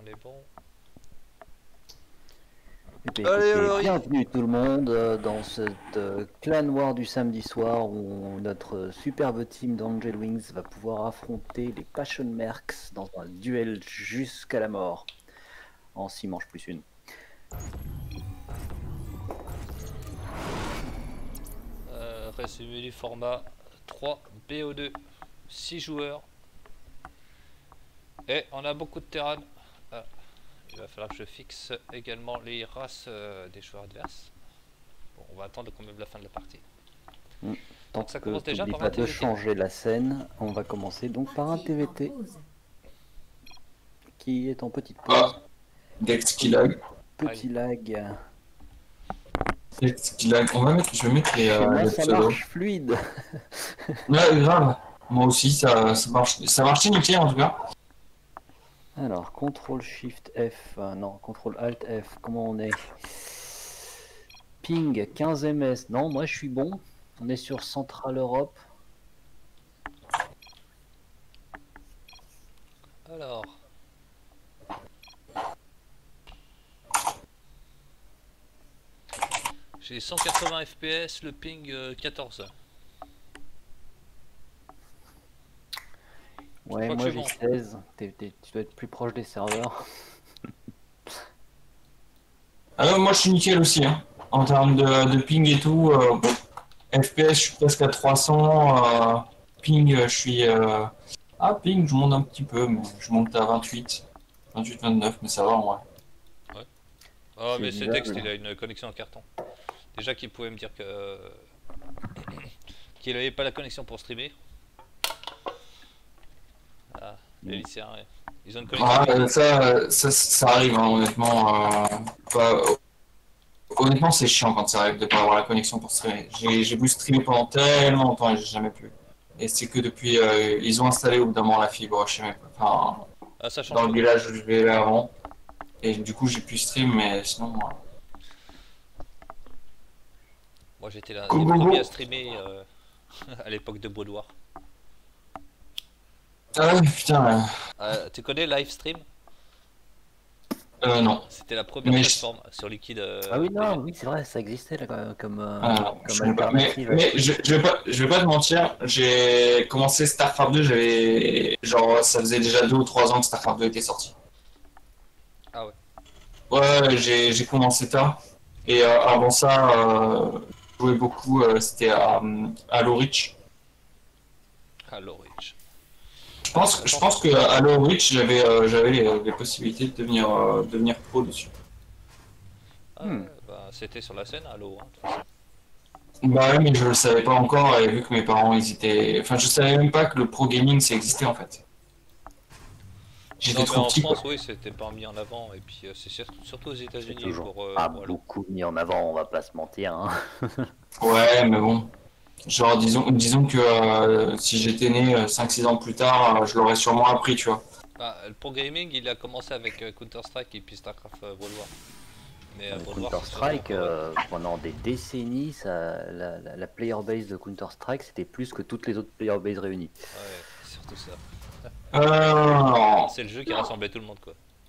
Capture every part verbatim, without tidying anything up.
on est bon. Eh bien, Allez, écoutez, alors, bienvenue tout le monde euh, dans cette euh, clan war du samedi soir où notre superbe team d'Angel Wings va pouvoir affronter les Passion Mercs dans un duel jusqu'à la mort en six manches plus une. Euh, résumé du format trois B O deux, six joueurs. Et on a beaucoup de terrain. Ah, il va falloir que je fixe également les races euh, des joueurs adverses. Bon, on va attendre quand même la fin de la partie. Mm. Tant Donc ça que commence tu déjà n'oublies par pas un de T V T. changer la scène, on va commencer donc par un T V T qui est en petite pause. Ah, Dex qui lag. Petit lag. Dex qui lag. On va mettre, je vais mettre les, Chez euh, moi les ça pseudos. marche fluide. Ouais, grave. Moi aussi, ça, ça marche. Ça marchait nickel en tout cas. Alors, contrôle shift F, euh, non, contrôle alt F, comment on est? Ping quinze M S, non, moi je suis bon. On est sur Central Europe. Alors. J'ai cent quatre-vingts F P S, le ping euh, quatorze. Ouais, crois que moi je j'ai suis bon. seize. T'es- t'es- tu dois être plus proche des serveurs. Ah non, moi je suis nickel aussi. Hein. En termes de, de ping et tout, euh, F P S, je suis presque à trois cents. Euh, ping, je suis. Euh... Ah, ping, je monte un petit peu, mais je monte à vingt-huit. vingt-huit, vingt-neuf, mais ça va en vrai. Oh, mais c'est vivable. Dex, il a une connexion en carton. Déjà qu'il pouvait me dire que qu'il n'avait pas la connexion pour streamer. Ah, les lycéens, ouais. Ils ont une connexion. Ah, mais- euh, ça, ça, ça arrive, hein, honnêtement. Euh, pas- Honnêtement, c'est chiant quand ça arrive de pas avoir la connexion pour streamer. J'ai j'ai voulu streamer pendant tellement longtemps et j'ai jamais pu. Et c'est que depuis, euh, ils ont installé au bout d'un moment la fibre chez mes, enfin, Ah, ça change dans le pas. village où je vivais avant. Et du coup, j'ai pu stream, mais sinon. euh, Moi j'étais l'un Go, des go, go. premiers à streamer euh, à l'époque de Baudoir. Ah ouais, putain. Euh, Euh, tu connais Livestream? euh, non. C'était la première Mais je- plateforme sur Liquid. euh, Ah oui, T V. non, oui, c'est vrai, ça existait là, comme, comme, euh, Ah, comme je connais pas. Mais, alternative. à mais Twitch. je, je, vais pas, je vais pas te mentir, j'ai commencé StarCraft deux, j'avais. Genre, ça faisait déjà deux ou trois ans que StarCraft deux était sorti. Ah ouais. Ouais, j'ai j'ai commencé tard. Et euh, avant ça, euh, je jouais beaucoup, euh, c'était à, à Halo Reach. Halo Reach. Je pense, je pense que à Halo Reach, j'avais euh, j'avais les, les possibilités de devenir, euh, devenir pro dessus. Ah, Hmm. ouais, bah, c'était sur la scène Halo. Hein, de toute façon. Bah ouais, mais je le savais pas encore, et vu que mes parents, ils étaient... Enfin, je savais même pas que le pro gaming, ça existait, en fait. J'étais Non, mais trop en petit, France, quoi. oui, c'était pas mis en avant. Et puis euh, c'est sur- surtout aux C'est États-Unis toujours pour, euh, pas pour Halo. beaucoup mis en avant, on va pas se mentir. Hein. Ouais, mais bon. Genre, disons, disons que euh, si j'étais né cinq six ans plus tard, euh, je l'aurais sûrement appris, tu vois. Bah, le pro gaming, il a commencé avec euh, Counter-Strike et puis StarCraft euh, World War. Mais euh, World War, c'est Counter-Strike, sûrement- ouais. euh, pendant des décennies, ça, la, la, la player base de Counter-Strike, c'était plus que toutes les autres player bases réunies. Ouais, c'est surtout ça. Euh... C'est le jeu qui rassemblait tout le monde, quoi.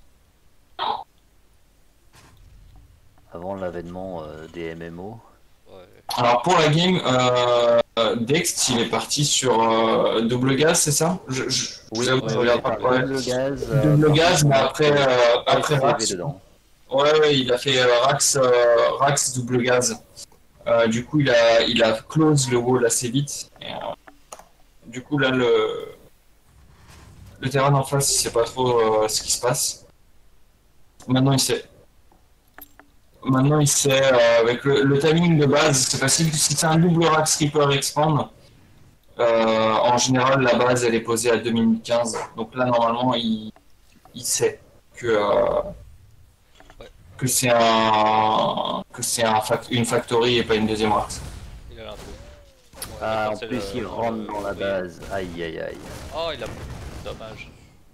Avant l'avènement euh, des M M O. Ouais. Alors, pour la game, euh, Dex, il est parti sur euh, double gaz, c'est ça? je, je, je vous avoue que je ouais, regarde ouais, pas. Ouais. Double gaz. euh, Double par gaz, contre, mais on a après, fait euh, après S C V Rax. dedans. Ouais, ouais, il a fait euh, Rax, euh, Rax double gaz. Euh, du coup, il a, il a close le wall assez vite. Et, euh, du coup, là, le, le terrain en face, il sait pas trop euh, ce qui se passe. Maintenant, il sait. Maintenant, il sait, euh, avec le, le timing de base, c'est facile. Si c'est un double Rax Reaper Expand, euh, en général, la base, elle est posée à deux minutes quinze. Donc là, normalement, il, il sait que, euh, Ouais. que c'est un, que c'est un fac- une factory et pas une deuxième Rax. Il a l'info. Ouais, Ah, d'accord, en c'est plus, le- il le- rentre le- dans la oui. base. Aïe, aïe, aïe. Oh, il a. Dommage.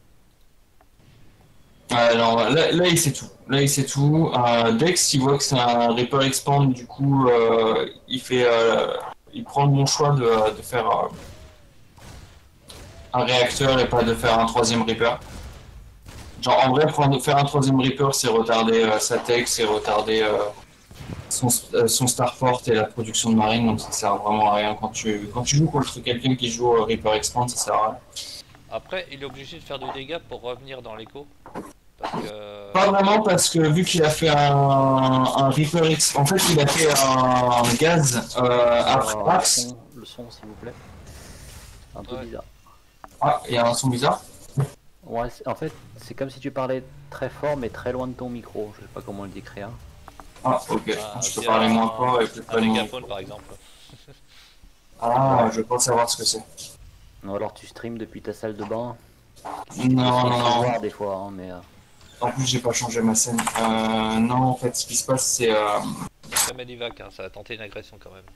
Euh, non, là, là, il sait tout. Là, il sait tout. Euh, Dex, il voit que c'est un Reaper Expand, du coup, euh, il fait, euh, il prend le bon choix de, de faire euh, un réacteur et pas de faire un troisième Reaper. Genre en vrai, prendre, faire un troisième Reaper, c'est retarder euh, sa tech, c'est retarder euh, son, euh, son starport et la production de marine, donc ça sert vraiment à rien. Quand tu, quand tu joues contre quelqu'un qui joue euh, Reaper Expand, ça sert à rien. Après, il est obligé de faire du dégât pour revenir dans l'écho. Parce que. Pas vraiment parce que vu qu'il a fait un, un Reaper Expand, en fait il a fait un gaz euh, après Alors, le Rax. son, le son, s'il vous plaît. Un peu Ouais. bizarre. Ah, il y a un son bizarre. Ouais, c'est- en fait, c'est comme si tu parlais très fort mais très loin de ton micro. Je sais pas comment le décrire. Ah, ok. Ah, Je peux via parler moins un- fort et peut-être Un pas moins. mégaphone par exemple. Ah, je pense savoir ce que c'est. Ou alors tu streams depuis ta salle de bain. Non, Tu peux non, se non. voir des fois, hein, mais. euh, En plus, j'ai pas changé ma scène. Euh, non, en fait, ce qui se passe, c'est. Euh... Très Medivac, hein, ça a tenté une agression quand même.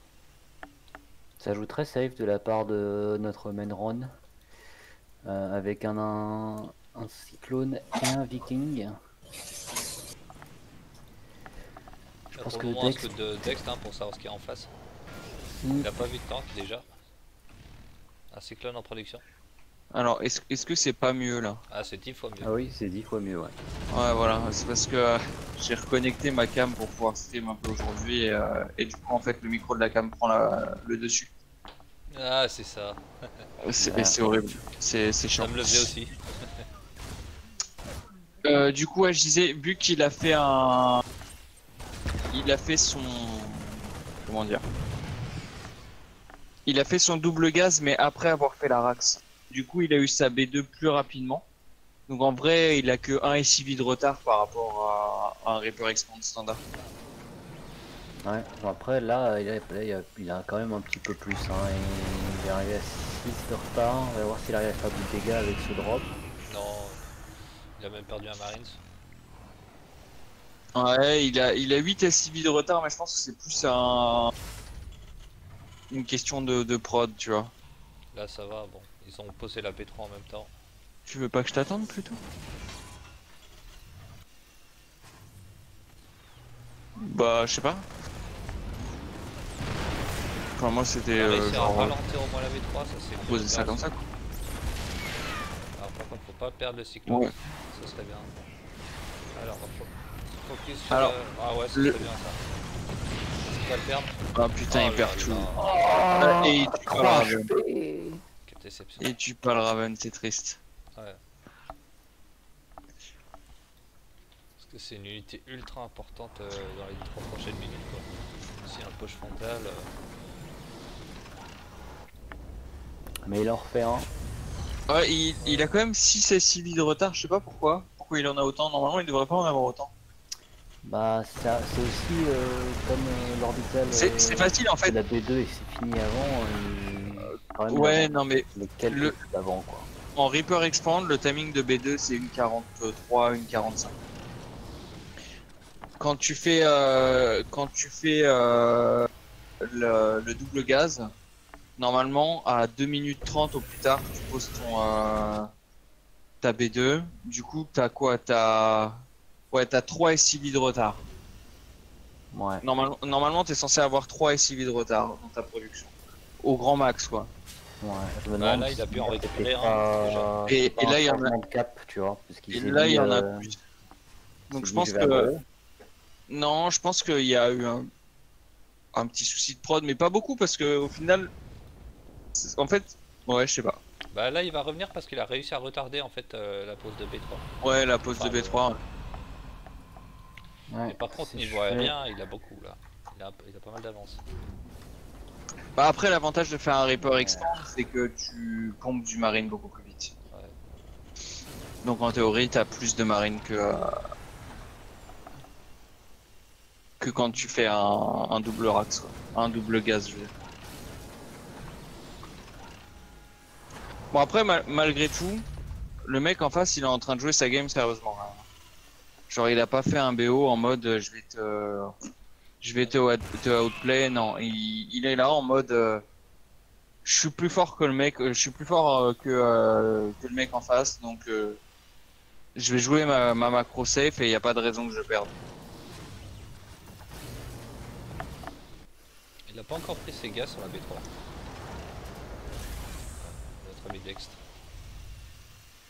Ça joue très safe de la part de notre main Ron. Euh, avec un, un, un cyclone et un viking. Je Il pense pour que le moment un Dex. scout de Dex hein, pour savoir ce qu'il y a en face. Hmm. Il a pas vu de tank déjà. Un cyclone en production. Alors, est-ce est-ce que c'est pas mieux là? Ah, c'est dix fois mieux. Ah oui, c'est dix fois mieux, ouais. Ouais, voilà, c'est parce que euh, j'ai reconnecté ma cam pour pouvoir stream un peu aujourd'hui et, euh, et du coup, en fait, le micro de la cam prend la- le dessus. Ah, c'est ça. C'est Ah. et c'est horrible, c'est c'est Ça chiant. me le faisait aussi. Euh, du coup, ouais, je disais, vu qu'il a fait un. Il a fait son. Comment dire? Il a fait son double gaz, mais après avoir fait la Rax. Du coup, il a eu sa B deux plus rapidement. Donc en vrai, il a que un S I V de retard par rapport à, à un Reaper Expand standard. Ouais, bon, après là il, a, là, il, a, il a quand même un petit peu plus. Hein. Il est arrivé à six de retard. On va voir s'il arrive à faire du dégât avec ce drop. Non, il a même perdu un Marines. Ouais, il a, il a huit S I V de retard, mais je pense que c'est plus un... une question de, de prod, tu vois. Là, ça va. Bon, ils ont posé la P trois en même temps. Tu veux pas que je t'attende plutôt? Bah, je sais pas. Enfin, moi c'était On va euh, essayer à genre ralentir au moins la V trois, ça c'est poser ça comme ça quoi. Alors par contre, faut pas perdre le cyclone. Ouais. Ça serait bien. Alors, faut focus sur Alors, le... Ah ouais, c'est le- très bien ça. Tu vas le perdre. Ah putain, Oh il là perd là. tout. Oh, Et tu parles Raven. Quelle déception. Et tu parles Raven, c'est triste. Ouais. Parce que c'est une unité ultra importante euh, dans les trois prochaines minutes quoi. Si un push frontal. euh, Mais il en refait un. Ouais, il, il a quand même six S I V de retard, je sais pas pourquoi. Pourquoi il en a autant? Normalement, il devrait pas en avoir autant. Bah ça c'est aussi euh, comme euh, l'orbital. C'est euh, c'est facile en c'est fait. la B deux et c'est fini avant. euh, quand même Ouais, d'avant. non mais Les quelques le- d'avant quoi. en Reaper Expand, le timing de B deux c'est une quarante-trois, une quarante-cinq. Quand tu fais, euh, quand tu fais euh, le, le double gaz, normalement à deux minutes trente au plus tard, tu poses ton euh, ta B deux. Du coup, t'as quoi? T'as ouais, t'as trois S I V de retard. Ouais. Normal, normalement, t'es censé avoir trois S I V de retard dans ta production. Au grand max, quoi. Ouais. Je me Bah, demande là, il a si pu en c'était récupérer un, pas- déjà. Et- c'est pas et là, un il y en a- changement de cap, tu vois. Parce qu'il Et s'est là, dit, il y en a euh, plus. il Donc s'est je dit, pense vais à que... gauche. Non, je pense qu'il y a eu un... un petit souci de prod, mais pas beaucoup, parce que au final... c'est- En fait... Ouais, je sais pas. Bah là, il va revenir parce qu'il a réussi à retarder en fait euh, la pause de B trois. Ouais, la pause Enfin, de B trois. Ouais, Et par contre, c'est niveau chouette. aérien, il a beaucoup là. Il a, il a pas mal d'avance. Bah après, l'avantage de faire un Reaper Expand, c'est que tu pompes du marine beaucoup plus vite. Ouais. Donc en théorie, t'as plus de marine que... euh, que quand tu fais un, un double rax, quoi. Un double gaz, je veux dire. Bon après, mal- malgré tout, le mec en face, il est en train de jouer sa game sérieusement. Hein. Genre, il a pas fait un B O en mode euh, je vais te, je vais te, out- te outplay. Non, il, il est là en mode euh, je suis plus fort que le mec, euh, je suis plus fort euh, que, euh, que le mec en face, donc euh, je vais jouer ma, ma macro safe et il y a pas de raison que je perde. Il a pas encore pris ses gaz sur la B trois. Notre ami Dextre.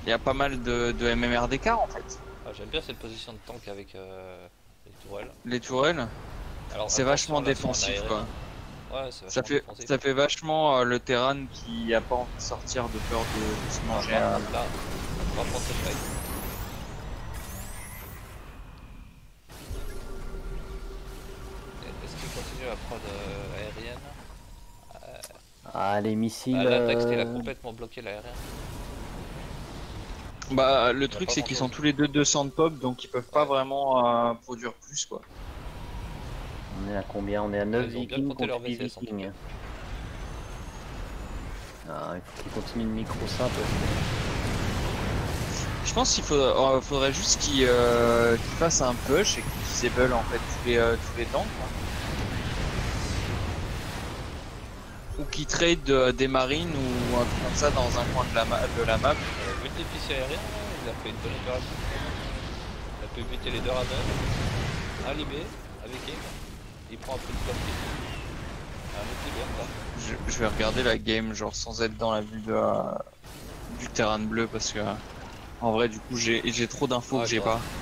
il y a pas mal de, de M M R d'écart en fait. Ah, j'aime bien cette position de tank avec euh, les tourelles. Les tourelles, Alors, c'est attention, vachement là, c'est en défensif aérien. quoi. Ouais, c'est Ça vachement fait, défensif. ça fait vachement euh, le terrain qui a pas envie de sortir de peur de, de se Ah, manger. là, un- là, on va prendre cette fight. Est-ce qu'il continue la prod euh, aérienne? Ah, les missiles. Ah, là, Text, il a euh, complètement bloqué l'aérien. Bah le a truc pas c'est qu'ils sont grand-chose. tous les deux deux cents de pop donc ils peuvent pas Ouais. vraiment euh, produire plus quoi. On est à combien? On est à neuf Ils ont bien vikings compté leur contre huit V C S, en tout vikings. Ah, il faut qu'ils continuent de micro ça parce que... Je pense qu'il faudrait, euh, faudrait juste qu'ils euh, qu'ils fassent un push et qu'ils disable en fait tous les, euh, tous les tanks. Quoi. Ou qu'ils trade euh, des marines ou un truc comme ça dans un coin de la, ma de la map. Euh, vu le déficit aérien, là, il a fait une bonne opération. Il a pu buter les deux radars. Un libé avec King. Il prend un peu de plastique. Un autre libé encore. Je, je vais regarder la game genre sans être dans la vue de, euh, du terrain de bleu parce que en vrai du coup j'ai j'ai trop d'infos Ah, que j'ai je vois. pas.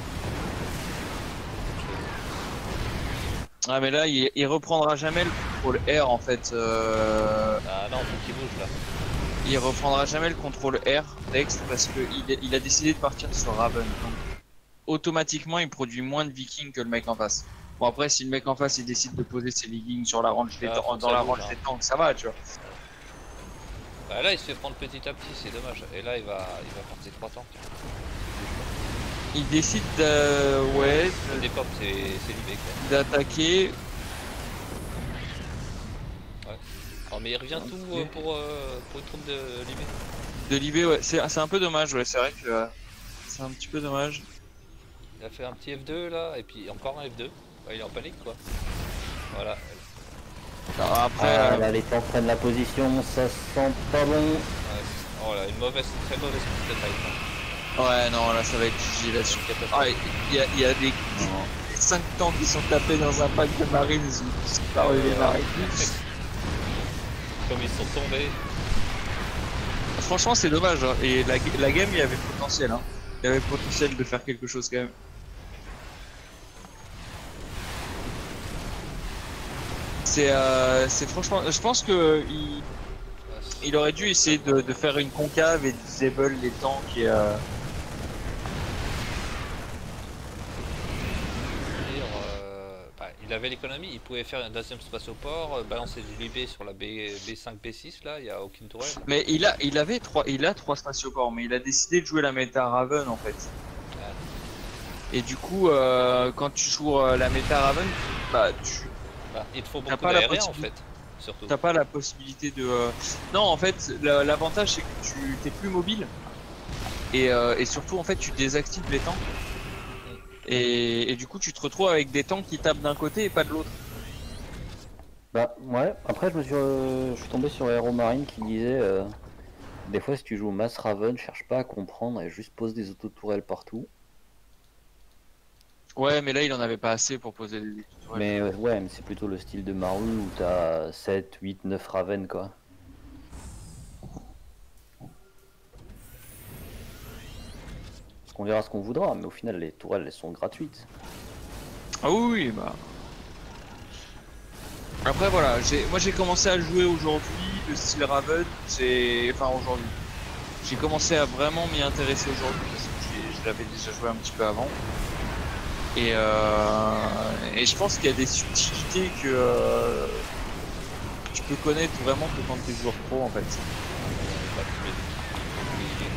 Ah mais là il, il reprendra jamais le contrôle R en fait. Euh... Ah non, faut qu'il bouge là. Il reprendra jamais le contrôle R Dex parce que il, il a décidé de partir sur Raven. Donc, automatiquement il produit moins de vikings que le mec en face. Bon après si le mec en face il décide de poser ses vikings sur la range des Ah, tanks- faut que dans ça la bouge, range hein. des tanks ça va tu vois. Bah, là, il se fait prendre petit à petit, c'est dommage. Et là, il va, il va prendre ses trois tanks. Il décide de... ouais Le dépop, c'est c'est libé quoi. d'attaquer. Oh, mais il revient tout euh, pour, euh, pour une troupe de libé. De Libé, ouais, c'est c'est un peu dommage, ouais, c'est vrai que euh, c'est un petit peu dommage. Il a fait un petit F deux là, et puis encore un F deux. Ouais, il est en panique quoi. Voilà. Alors, après, Ah, euh, là, les tanks prennent la position, ça sent pas bon. Ouais. Oh là, une mauvaise, très mauvaise piste de fight. Hein. ouais, non, là ça va être G G là-dessus. Catastrophe. Ah, il y, a- il y a des Non. cinq tanks qui sont tapés dans un pack de marines, ils ont tous disparu les marines. Comme ils sont tombés. Franchement, c'est dommage, hein. Et la, la game, il y avait potentiel, hein. Il y avait potentiel de faire quelque chose quand même. C'est euh, c'est franchement, je pense que il, il aurait dû essayer de, de faire une concave et disable les tanks et euh, Dire, euh, bah, il avait l'économie, il pouvait faire un deuxième spatioport, euh, balancer du libé sur la B, B5, B six là, il n'y a aucune tourelle. mais il a il avait trois il a trois spatioports mais il a décidé de jouer la méta Raven en fait. Et du coup euh, quand tu joues euh, la méta Raven, bah tu Bah, il te faut T'as beaucoup pas la d'aérien en possibilité. fait, surtout. t'as pas la possibilité de euh, non en fait la- l'avantage c'est que tu t'es plus mobile et, euh, et surtout en fait tu désactives les tanks et, et du coup tu te retrouves avec des tanks qui tapent d'un côté et pas de l'autre. Bah ouais, après je me suis, euh, je suis tombé sur Hero Marine qui disait euh, des fois si tu joues au Mass Raven, cherche pas à comprendre et juste pose des autotourelles partout. Ouais mais là il en avait pas assez pour poser des tourelles. Mais euh, ouais, mais c'est plutôt le style de Maru où t'as sept, huit, neuf Raven quoi. Parce qu'on verra ce qu'on voudra, mais au final les tourelles elles sont gratuites. Ah oui, oui, bah. Après voilà, j'ai moi j'ai commencé à jouer aujourd'hui le style Raven, j'ai enfin aujourd'hui. J'ai commencé à vraiment m'y intéresser aujourd'hui parce que j'ai- je l'avais déjà joué un petit peu avant. Et, euh, et je pense qu'il y a des subtilités que euh, tu peux connaître vraiment que quand t'es joueur pro en fait. Bah, tous les équipes.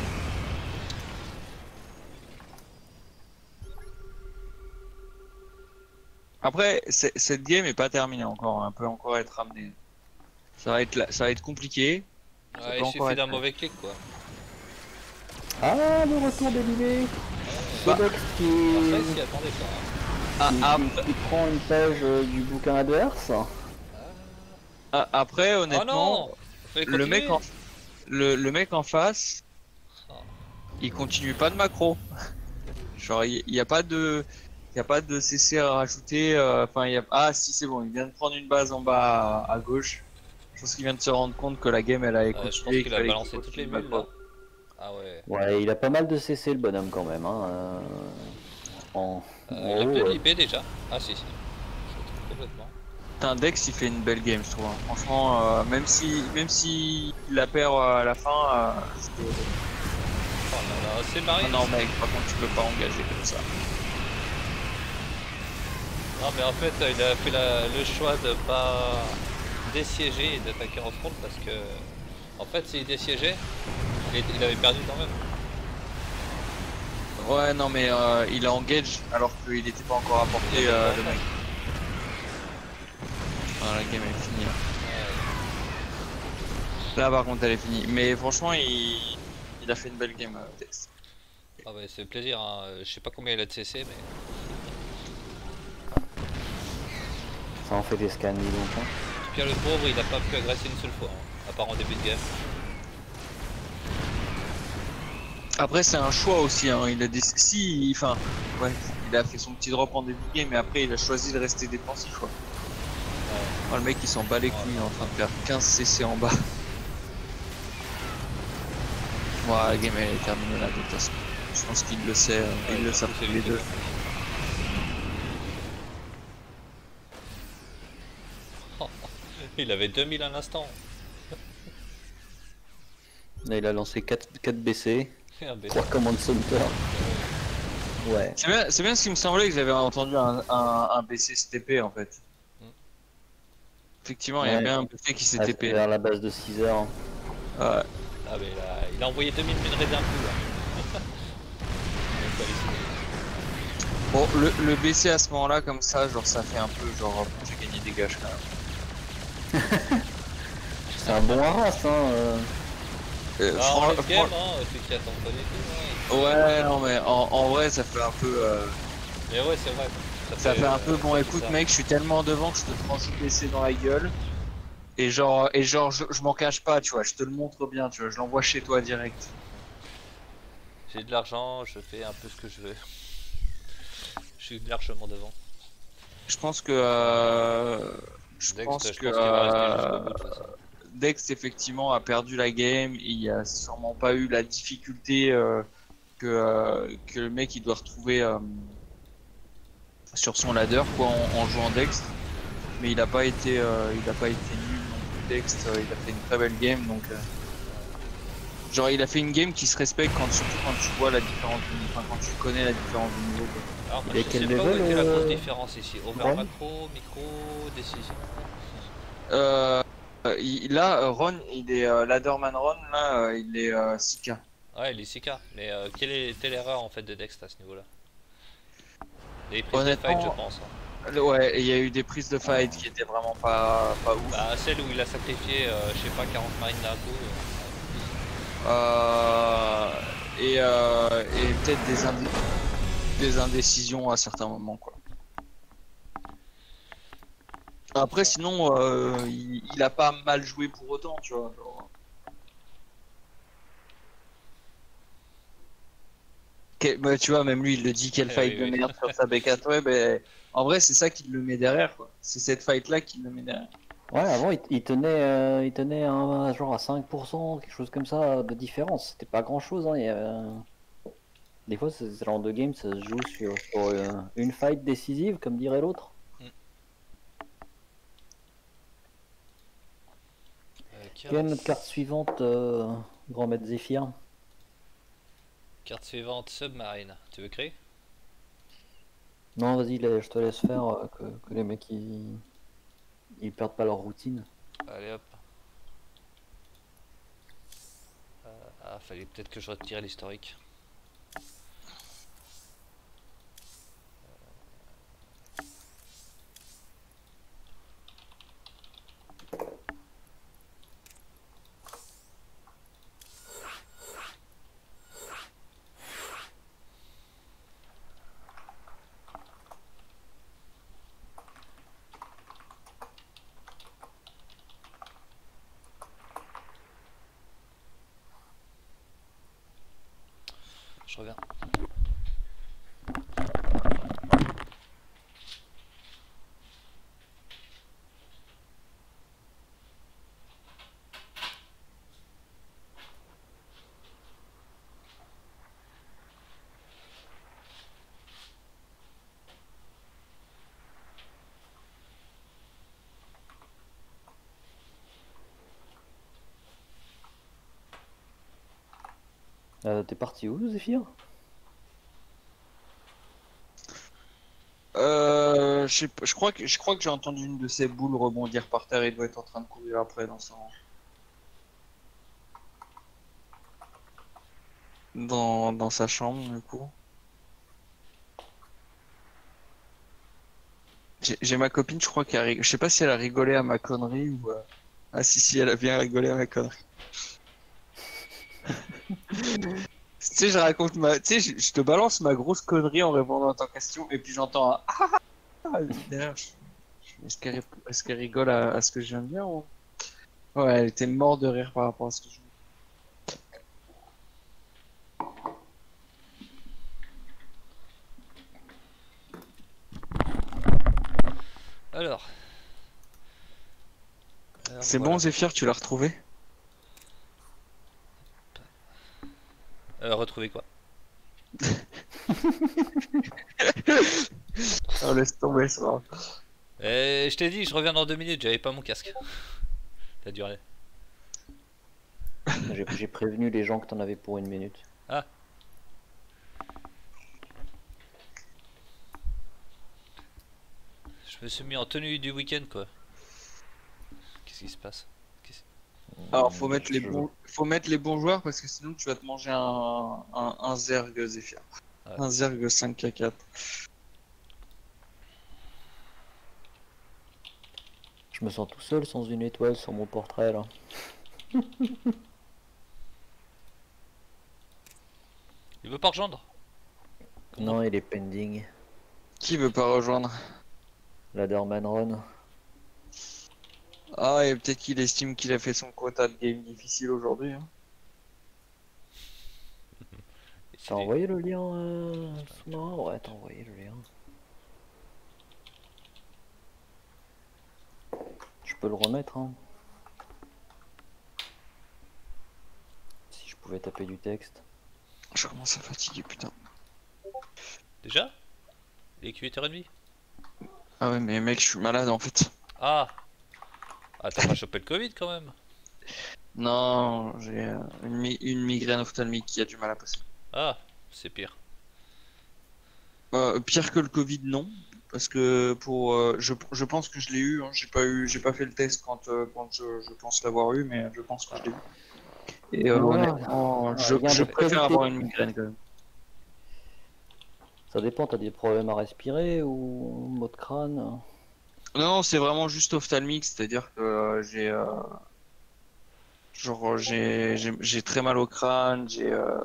Après, c'est- cette game est pas terminée encore, hein, elle peut encore être ramenée. Ça va être, la- ça va être compliqué. Ça Ouais, peut il encore suffit être d'un fait. mauvais clic quoi. Ah, le retour d'Elivé Bah, Box qui... Après, il s'y attendait pas. Hein. Ah, qui, après, qui- qui prend une page euh, du bouquin adverse. ah, après, Oh honnêtement, non, fallait le mec, continuer. en, le, le mec en face, Oh. il continue pas de macro. Genre, il n'y a pas de, il y a pas de C C à rajouter. euh, Enfin, il y a, ah si c'est bon, il vient de prendre une base en bas à, à gauche. Je pense qu'il vient de se rendre compte que la game elle avait Ouais, je pense continué. qu'il a balancé toutes les mules là. Ah ouais. Ouais, il a pas mal de C C le bonhomme quand même. Hein. euh, En... Euh, en il a haut, plus euh, d'I B déjà. Ah si si. Je le trouve complètement. Putain, Dex il fait une belle game, je trouve. hein. Franchement, euh, même si même si il la perd euh, à la fin, euh, c'est- Oh là là, c'est ah Marine. non mec, par contre tu peux pas engager comme ça. Non mais en fait il a fait la- le choix de pas désiéger et d'attaquer en front parce que en fait s'il désiégeait, il, était- il avait perdu quand même. Ouais non mais euh, il a engage alors qu'il était pas encore apporté Il avait euh, le le temps. mec. Ah, la game elle est finie là. Ouais. Là par contre elle est finie. Mais franchement il, il a fait une belle game euh, Dex. Ah ouais c'est plaisir, hein. Je sais pas combien il a de C C mais. ça en fait des scans, dis donc. Hein. Pierre le pauvre il a pas pu agresser une seule fois, hein, à part en début de game. Après c'est un choix aussi, hein. Il a des. Si, enfin, ouais, il a fait son petit drop en début de game, mais après il a choisi de rester défensif. Quoi. Oh, le mec il s'en bat les couilles, il est en train de faire quinze C C en bas. Ouais, la game elle est terminée là de toute façon. Je pense qu'il le sait, euh, Ouais, il le a savent poussé tous les vite, deux. quoi. Il avait deux mille à l'instant. Là, il a lancé quatre, quatre B C, Un B C. trois Command Center. Ouais. C'est bien, c'est bien ce qui me semblait que j'avais entendu un, un, un B C S T P en fait. Mm. Effectivement, il y a Ouais. bien un B C qui s'est Ah, T P. vers la base de six heures. Ouais. Ah mais il a, il a envoyé deux mille minerais d'un coup là. Donc, halluciné. Bon, le, le B C à ce moment-là, comme ça, genre ça fait un peu genre j'ai gagné des gages quand même. C'est un bon haras, hein. euh. Euh, Ah, fran- en late game, fran- hein, tu t'y attends pas du tout. Hein. Ouais, non mais en, en vrai ça fait un peu. euh, Mais ouais, c'est vrai. Ça fait un peu euh, bon ça fait écoute ça. mec, je suis tellement devant que je te tranche le B C dans la gueule. Et genre, et genre je, je m'en cache pas, tu vois, je te le montre bien, tu vois, je l'envoie chez toi direct. J'ai de l'argent, je fais un peu ce que je veux. Je suis largement devant. Je pense que. Euh, je Dex, pense je que. pense qu'il va rester jusqu'au Euh, bout de toute façon. Dex effectivement a perdu la game, il a sûrement pas eu la difficulté euh, que, euh, que le mec il doit retrouver euh, sur son ladder quoi en, en jouant Dex. Mais il a pas été, euh, il a pas été nul non plus Dex, euh, il a fait une très belle game donc. euh, Genre il a fait une game qui se respecte quand, surtout quand tu vois la différence du niveau, enfin, quand tu connais la différence du niveau. Quoi. Alors, Il est je quel sais pas où level, était la grosse euh, différence ici. Over Ron macro, micro, décision. Euh, il, là, euh, Ron, il est euh, Ladderman Ron, là, euh, il est euh, six K. Ouais, il est six K. Mais euh, quelle était l'erreur en fait de Dex à ce niveau-là? Les prises de Honnêtement, fight, je pense. Hein. le- ouais, il y a eu des prises de fight qui étaient vraiment pas, pas ouf. Bah, celle où il a sacrifié, euh, je sais pas, quarante marines d'un coup. euh, Euh, et euh, et peut-être des, indé- des indécisions à certains moments, quoi. Après, sinon, euh, il, il a pas mal joué pour autant, tu vois. genre. Que- bah, tu vois, même lui, il le dit, quelle Eh fight oui, de oui. merde sur sa B quatre. Ouais, ben, en vrai, c'est ça qui le met derrière, quoi. C'est cette fight-là qui le met derrière. Ouais, avant, il, il tenait, euh, il tenait un, genre à cinq pour cent, quelque chose comme ça de différence. C'était pas grand chose. Hein, il y a- Des fois, ce ce genre de game, ça se joue sur, sur, euh, une fight décisive, comme dirait l'autre. Euh, qui Quelle est reste notre carte suivante, euh, Grand Maître Zephyr? Carte suivante, Submarine. Tu veux créer? Non, vas-y, là, je te laisse faire, euh, que, que les mecs ils... ils perdent pas leur routine. Allez hop. Euh, ah, fallait peut-être que je retire l'historique. Je reviens. Euh, T'es parti où, Zéphyr? Euh, je sais pas, je crois que je crois que j'ai entendu une de ces boules rebondir par terre. Il doit être en train de courir après dans son dans dans sa chambre du coup. J'ai j'ai ma copine, je crois qu'elle a rig- je sais pas si elle a rigolé à ma connerie ou euh, ah si si elle a bien rigolé à ma connerie. Tu sais, je raconte ma, tu sais, je, je te balance ma grosse connerie en répondant à ta question et puis j'entends un ah ah, ah derrière. je- je- Est-ce qu'elle rép- est-ce qu'elle rigole à, à ce que je viens de dire ou... Ouais, elle était morte de rire par rapport à ce que je viens Alors. de dire. Alors, C'est voilà. bon, Zéphyr, tu l'as retrouvé? Euh, retrouver quoi? Oh, laisse tomber ça. Euh, je t'ai dit, je reviens dans deux minutes, j'avais pas mon casque. Ça a duré. J'ai j'ai prévenu les gens que t'en avais pour une minute. Ah. Je me suis mis en tenue du week-end quoi. Qu'est-ce qui se passe? Qu'est-ce- Alors, faut mettre les Je- bons, faut mettre les bons joueurs parce que sinon tu vas te manger un, un, un Zerg Zephyr. Ouais. Un Zerg cinq K quatre. Je me sens tout seul sans une étoile sur mon portrait là. Il veut pas rejoindre? Non, il est pending. Qui veut pas rejoindre? Ladderman Run. Ah, et peut-être qu'il estime qu'il a fait son quota de game difficile aujourd'hui. Hein. Et T'as c'est- envoyé le lien euh, sous-marin? Ouais, t'as envoyé le lien. Je peux le remettre, hein. Si je pouvais taper du texte. Je commence à fatiguer, putain. Déjà? Il est que huit heures trente? Ah ouais, mais mec, je suis malade en fait. Ah! Ah, t'as pas chopé le Covid quand même? Non, j'ai euh, une, mi- une migraine ophtalmique qui a du mal à passer. Ah, c'est pire. Euh, pire que le Covid, non. Parce que pour, euh, je, je pense que je l'ai eu. Hein. J'ai pas eu, j'ai pas fait le test quand, euh, quand je, je pense l'avoir eu, mais je pense que je l'ai eu. Et euh, Voilà. honnêtement, je, Rien je de préfère qualité. avoir une migraine quand même. Ça dépend, t'as des problèmes à respirer ou maux de crâne? Non, c'est vraiment juste ophtalmique, c'est-à-dire que euh, j'ai, euh, genre, j'ai, j'ai, j'ai très mal au crâne, j'ai, euh,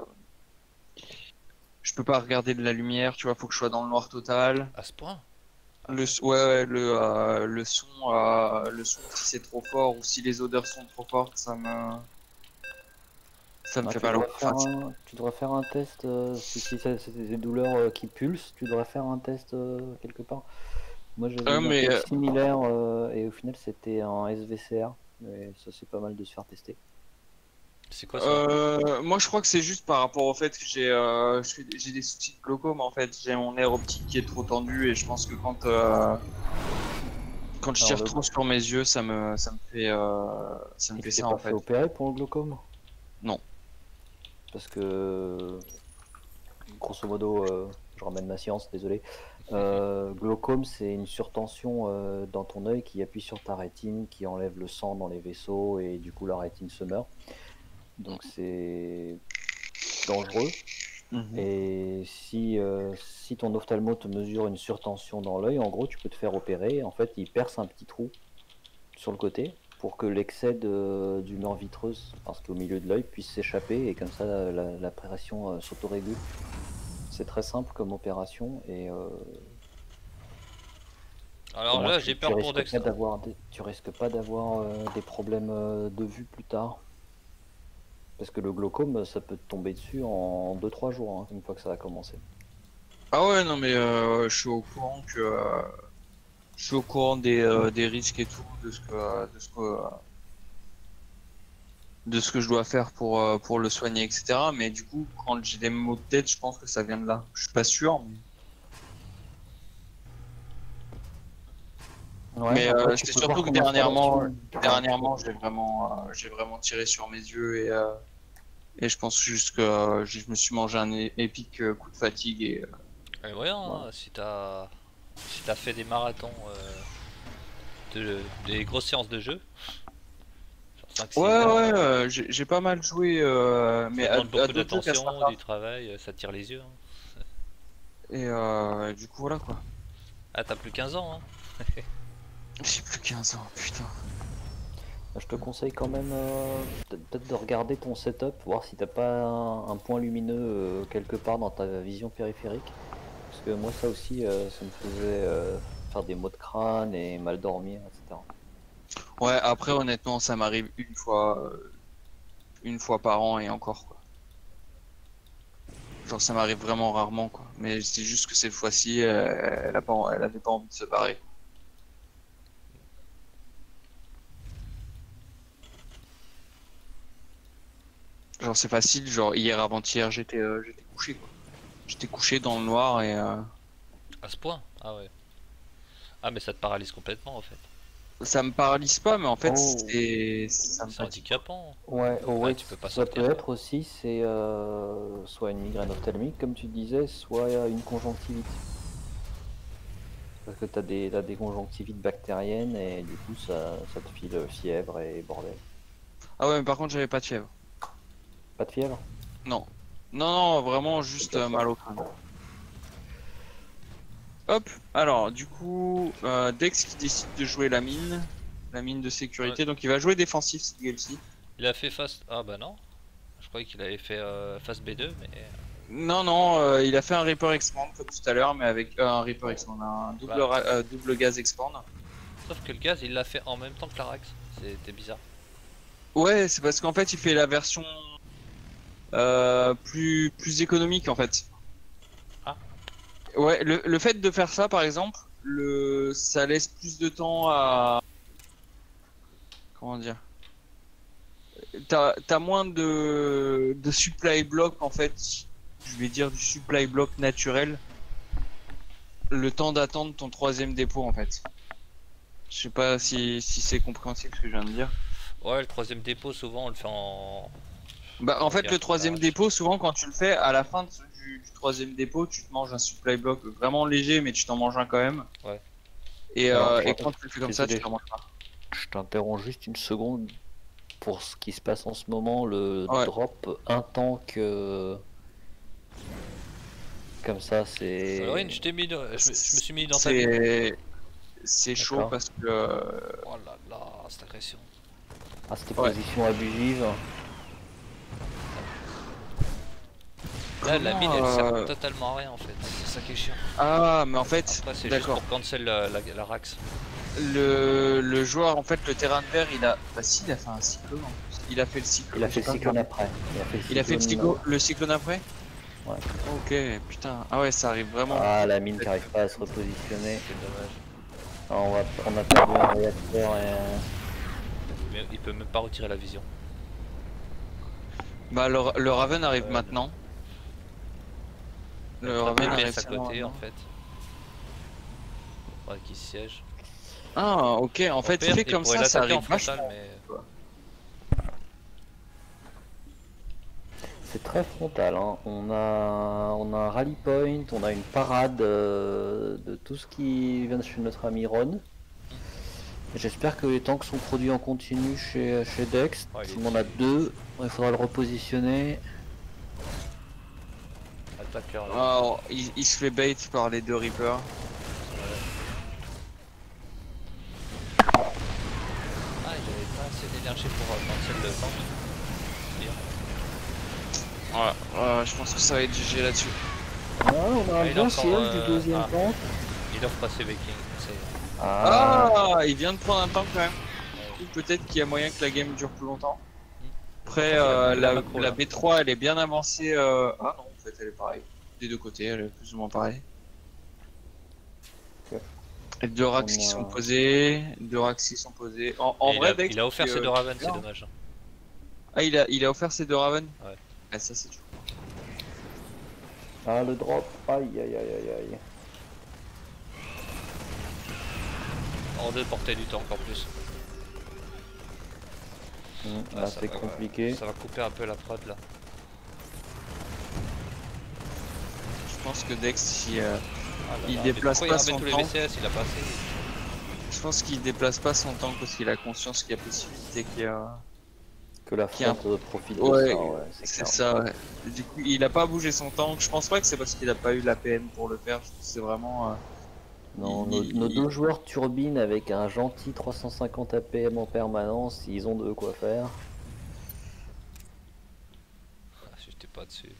je peux pas regarder de la lumière, tu vois, faut que je sois dans le noir total. À ce point? Le, s- ouais, ouais, le, euh, le son, euh, le son, si c'est trop fort ou si les odeurs sont trop fortes, ça me, ça me Ah, fait tu, mal au devrais faire enfin, un, tu devrais faire un test, euh, si, si c'est c'est des douleurs euh, qui pulsent, tu devrais faire un test euh, quelque part. Moi j'avais Euh, eu un mais, test euh, similaire euh, et au final c'était un S V C R. Mais ça c'est pas mal de se faire tester. C'est quoi ça? Euh, moi, je crois que c'est juste par rapport au fait que j'ai euh, je fais des- j'ai des soucis de glaucome en fait. J'ai mon nerf optique qui est trop tendu et je pense que quand euh, quand je Alors, tire le- trop sur mes yeux, ça me ça me fait euh, ça me Il fait s'est ça pas en fait fait. opérer pour le glaucome? Non. Parce que grosso modo, euh, je ramène ma science, désolé. Euh, glaucome, c'est une surtension euh, dans ton œil qui appuie sur ta rétine, qui enlève le sang dans les vaisseaux et du coup la rétine se meurt. Donc c'est dangereux. Mhm. Et si, euh, si ton ophtalmo te mesure une surtension dans l'œil, en gros, tu peux te faire opérer. En fait, il perce un petit trou sur le côté pour que l'excès de- d'humeur vitreuse, parce qu'au milieu de l'œil, puisse s'échapper et comme ça la, la pression euh, s'autorégule. C'est très simple comme opération et euh, Alors au moins, là, tu, j'ai tu peur pour risques Dexter. pas d'avoir des- tu risques pas d'avoir euh, des problèmes euh, de vue plus tard. Parce que le glaucome, ça peut te tomber dessus en deux trois jours, hein, une fois que ça va commencer. Ah ouais, non mais euh, je suis au courant que euh, je suis au courant des, euh, des risques et tout de ce que de ce que euh, de ce que je dois faire pour euh, pour le soigner, et cetera. Mais du coup, quand j'ai des maux de tête, je pense que ça vient de là. Je suis pas sûr. Mais... Ouais, Mais après, euh, tu c'est peux surtout voir que ton dernièrement, installation. dernièrement, j'ai vraiment, euh, j'ai vraiment tiré sur mes yeux et, euh, Et je pense juste que euh, je me suis mangé un é- épique euh, coup de fatigue et. euh, Et ouais, hein, Ouais. si t'as si t'as fait des marathons, euh, de, des grosses séances de jeu, genre cinq six Ouais, heures, ouais, euh, euh, j'ai j'ai pas mal joué, euh, mais ça à, demande à beaucoup d'autres jeux qu'à d'attention, du StarCraft. travail, euh, ça tire les yeux. Hein. Et euh, du coup, voilà quoi. Ah, t'as plus quinze ans, hein. J'ai plus quinze ans, putain. Je te conseille quand même euh, peut- peut-être de regarder ton setup, voir si t'as pas un, un point lumineux euh, quelque part dans ta vision périphérique. Parce que moi ça aussi euh, ça me faisait euh, faire des maux de crâne et mal dormir, et cetera. Ouais, après, honnêtement, ça m'arrive une fois, euh, une fois par an et encore quoi. Genre, ça m'arrive vraiment rarement quoi. Mais c'est juste que cette fois-ci, euh, elle a pas, elle avait pas envie de se barrer. Genre, c'est facile. Genre, hier, avant-hier, j'étais, euh, j'étais couché quoi. J'étais couché dans le noir et. euh, À ce point? Ah ouais. Ah, mais ça te paralyse complètement en fait. Ça me paralyse pas, mais en fait, Oh. c'est ça me C'est fatigue. handicapant. Ouais, oh, ouais, tu peux pas ça sortir, peut quoi. être aussi, c'est euh, soit une migraine ophtalmique comme tu disais, soit une conjonctivite. Parce que t'as des, t'as des conjonctivites bactériennes et du coup ça, ça te file fièvre et bordel. Ah ouais, mais par contre, j'avais pas de fièvre. Pas de fièvre? Non. Non, non, vraiment juste euh, mal au crâne. Hop, alors du coup, euh, Dex qui décide de jouer la mine, la mine de sécurité, Ouais. donc il va jouer défensif cette game-ci. Il a fait face. Ah bah non. Je croyais qu'il avait fait euh, face B deux, mais. Non, non, euh, il a fait un Reaper Expand comme tout à l'heure, mais avec euh, un Reaper Expand, un double, Bah. ra- euh, double gaz Expand. Sauf que le gaz, il l'a fait en même temps que l'Arax. C'était bizarre. Ouais, c'est parce qu'en fait, il fait la version euh, plus, plus économique en fait. Ah. Ouais, le, le fait de faire ça par exemple, le, ça laisse plus de temps à. Comment dire? T'as, t'as moins de, de supply block en fait, je vais dire du supply block naturel, le temps d'attendre ton troisième dépôt en fait. Je sais pas si, si c'est compréhensible ce que je viens de dire. Ouais, le troisième dépôt, souvent on le fait en. Bah en fait Regarde, le troisième arrache. dépôt, souvent quand tu le fais, à la fin de ce- du, du troisième dépôt, tu te manges un supply block vraiment léger mais tu t'en manges un quand même. Ouais. Et, Alors, euh, je- et quand tu le fais comme ça, tu désolé. t'en manges pas. Je t'interromps juste une seconde pour ce qui se passe en ce moment, le Ouais. drop un tank euh, comme ça c'est... Florine, je t'ai mis. dans- Je, me- je me suis mis dans ta vie. C'est c'est chaud D'accord. parce que euh, Oh là là, cette agression. Ah, c'était Ouais. position abusive. Là, la Comment, mine, elle sert euh, totalement à rien en fait. C'est ça qui est chiant. ah mais en fait Après, c'est juste d'accord. pour cancel la, la, la Rax. Le, le joueur, en fait, le terrain de verre, il a. Bah, si, il a fait un cyclone en plus. Il a fait le cyclone. Il a fait le j'ai pas cyclone regardé. après. Il a fait le Il a fait le cyclone, cyclone, le cyclone après Ouais. Ok, putain. Ah ouais, ça arrive vraiment. Ah, la mine qui arrive pas à se repositionner. C'est dommage. Ah, on, va, on a perdu un réacteur et... Mais il peut même pas retirer la vision. Bah, le, le Raven arrive Ouais, maintenant. Le T'as Raven deux arrive pièces à seulement côté en maintenant. fait. Faudrait qu'il siège. Ah, ok, en fait, Père, fait il comme pourrait ça, ça l'attaquer arrive en frontal, vachement. mais. C'est très frontal, hein. On a, on a un rally point, on a une parade euh, de tout ce qui vient de chez notre ami Ron. J'espère que les tanks sont produits en continu chez, chez Dex. Oh, il est On en a deux, il faudra le repositionner. Attaqueur là. Alors, il, il se fait bait par les deux Reapers. Ah, il avait pas assez d'énergie pour euh, cancel le tank. Bien. Ouais, euh, je pense que ça va être G G là-dessus. Ah, on a Ah, un il a bon encore, siège euh, du deuxième ah. tank. Il offre passer Viking. C'est. Ah, Ah, il vient de prendre un tank quand même. Du coup, peut-être qu'il y a moyen que la game dure plus longtemps. Après, Il a euh, mis la la, macro, la là. B trois, elle est bien avancée. euh, Ah non, en fait, elle est pareille. Des deux côtés, elle est plus ou moins pareille. Ok. Et deux racks On qui a- sont posés, deux racks qui sont posés. En, en Et vrai, il, a, Dex, il a offert euh, ses deux Raven, c'est bien. dommage. Ah, il a, il a offert ses deux Raven. Ouais. Ah, ça c'est dur. ah, le drop. Aïe, aïe, aïe, aïe, aïe. En deux portée du tank en plus. Hum, Ah, là, ça c'est va- compliqué. Ça va couper un peu la prod là. pense que Dex, il, euh, Ah là il là, mais déplace pourquoi pas il ramène son tous les tank. V C S, il a pas assez. Je pense qu'il déplace pas son tank parce qu'il a conscience qu'il y a possibilité qu'il y a. Que la Qui a- fronte euh, profite Ouais, de ça, ouais, c'est c'est clair. ça, ouais. Du coup, il a pas bougé son tank. Je pense pas que c'est parce qu'il a pas eu la P M pour le faire. Je pense que c'est vraiment. euh, Non, il- nos, nos il- deux joueurs turbines avec un gentil trois cent cinquante A P M en permanence, ils ont de quoi faire. Ah, j'étais pas dessus.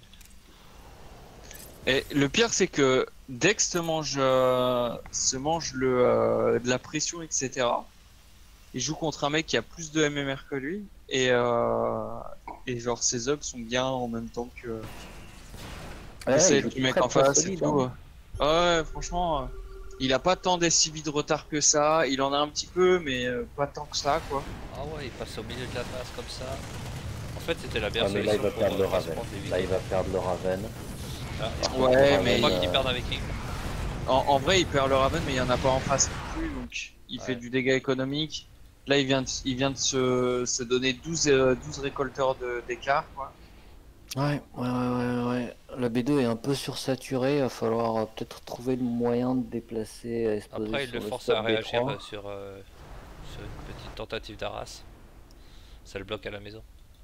Et le pire, c'est que Dex se mange, euh, se mange le, euh, de la pression, et cetera. Il joue contre un mec qui a plus de M M R que lui. Et, euh, et genre, ses ups sont bien en même temps que, que Ouais, celles il joue du mec très, en très face solide, et tout. hein. Ouais, franchement, euh, il a pas tant d'S C V de retard que ça. Il en a un petit peu, mais euh, pas tant que ça, quoi. Ah ouais, il passe au milieu de la base comme ça. En fait, c'était la Ah, meilleure mais là, il solution va pour perdre le euh, pas se Raven. prendre les Là, il vidéos. va perdre le Raven. Ah, Par contre, Ouais, le Raven, mais- faut pas qu'il euh, perde avec King. En, en vrai, il perd le Raven, mais il y en a pas en face non plus, donc il Ouais. fait du dégât économique. Là, il vient de, il vient de se, se donner douze, euh, douze récolteurs de- d'écart, quoi. Ouais, ouais, ouais, ouais, ouais. La B deux est un peu sursaturée, il va falloir euh, peut-être trouver le moyen de déplacer, à se poser Après, il sur le le force spot à réagir B trois. euh, sur, euh, sur une petite tentative d'Arras. Ça le bloque à la maison.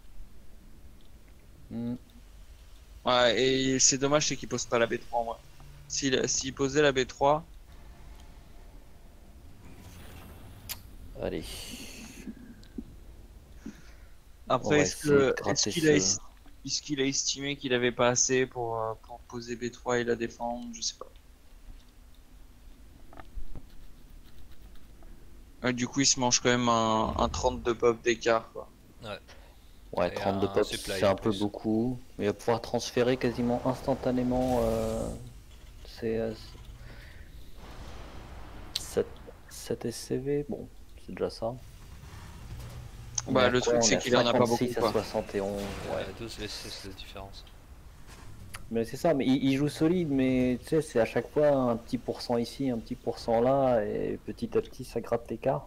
Hmm. Ouais, et c'est dommage, c'est qu'il pose pas la B trois, en vrai. S'il, s'il posait la B trois, Allez, on après, va est-ce essayer de que, est-ce gratter qu'il a, ce... es- est-ce qu'il a estimé qu'il avait pas assez pour, euh, pour poser B trois et la défendre? Je sais pas. Ouais, du coup, il se mange quand même un, un trente-deux pop d'écart, quoi. Ouais. Ouais, Et trente-deux un pop, supply c'est en un peu plus. beaucoup. Mais il va pouvoir transférer quasiment instantanément euh, ses euh, sept S C V. Bon, c'est déjà ça. On est Bah, à le quoi? truc, On c'est est à qu'il en a pas beaucoup, cinquante-six à quoi. soixante et onze. Ouais, Ouais. douze V C S de différence. Mais c'est ça, mais il, il joue solide, mais tu sais, c'est à chaque fois un petit pourcent ici, un petit pourcent là, et petit à petit ça gratte l'écart.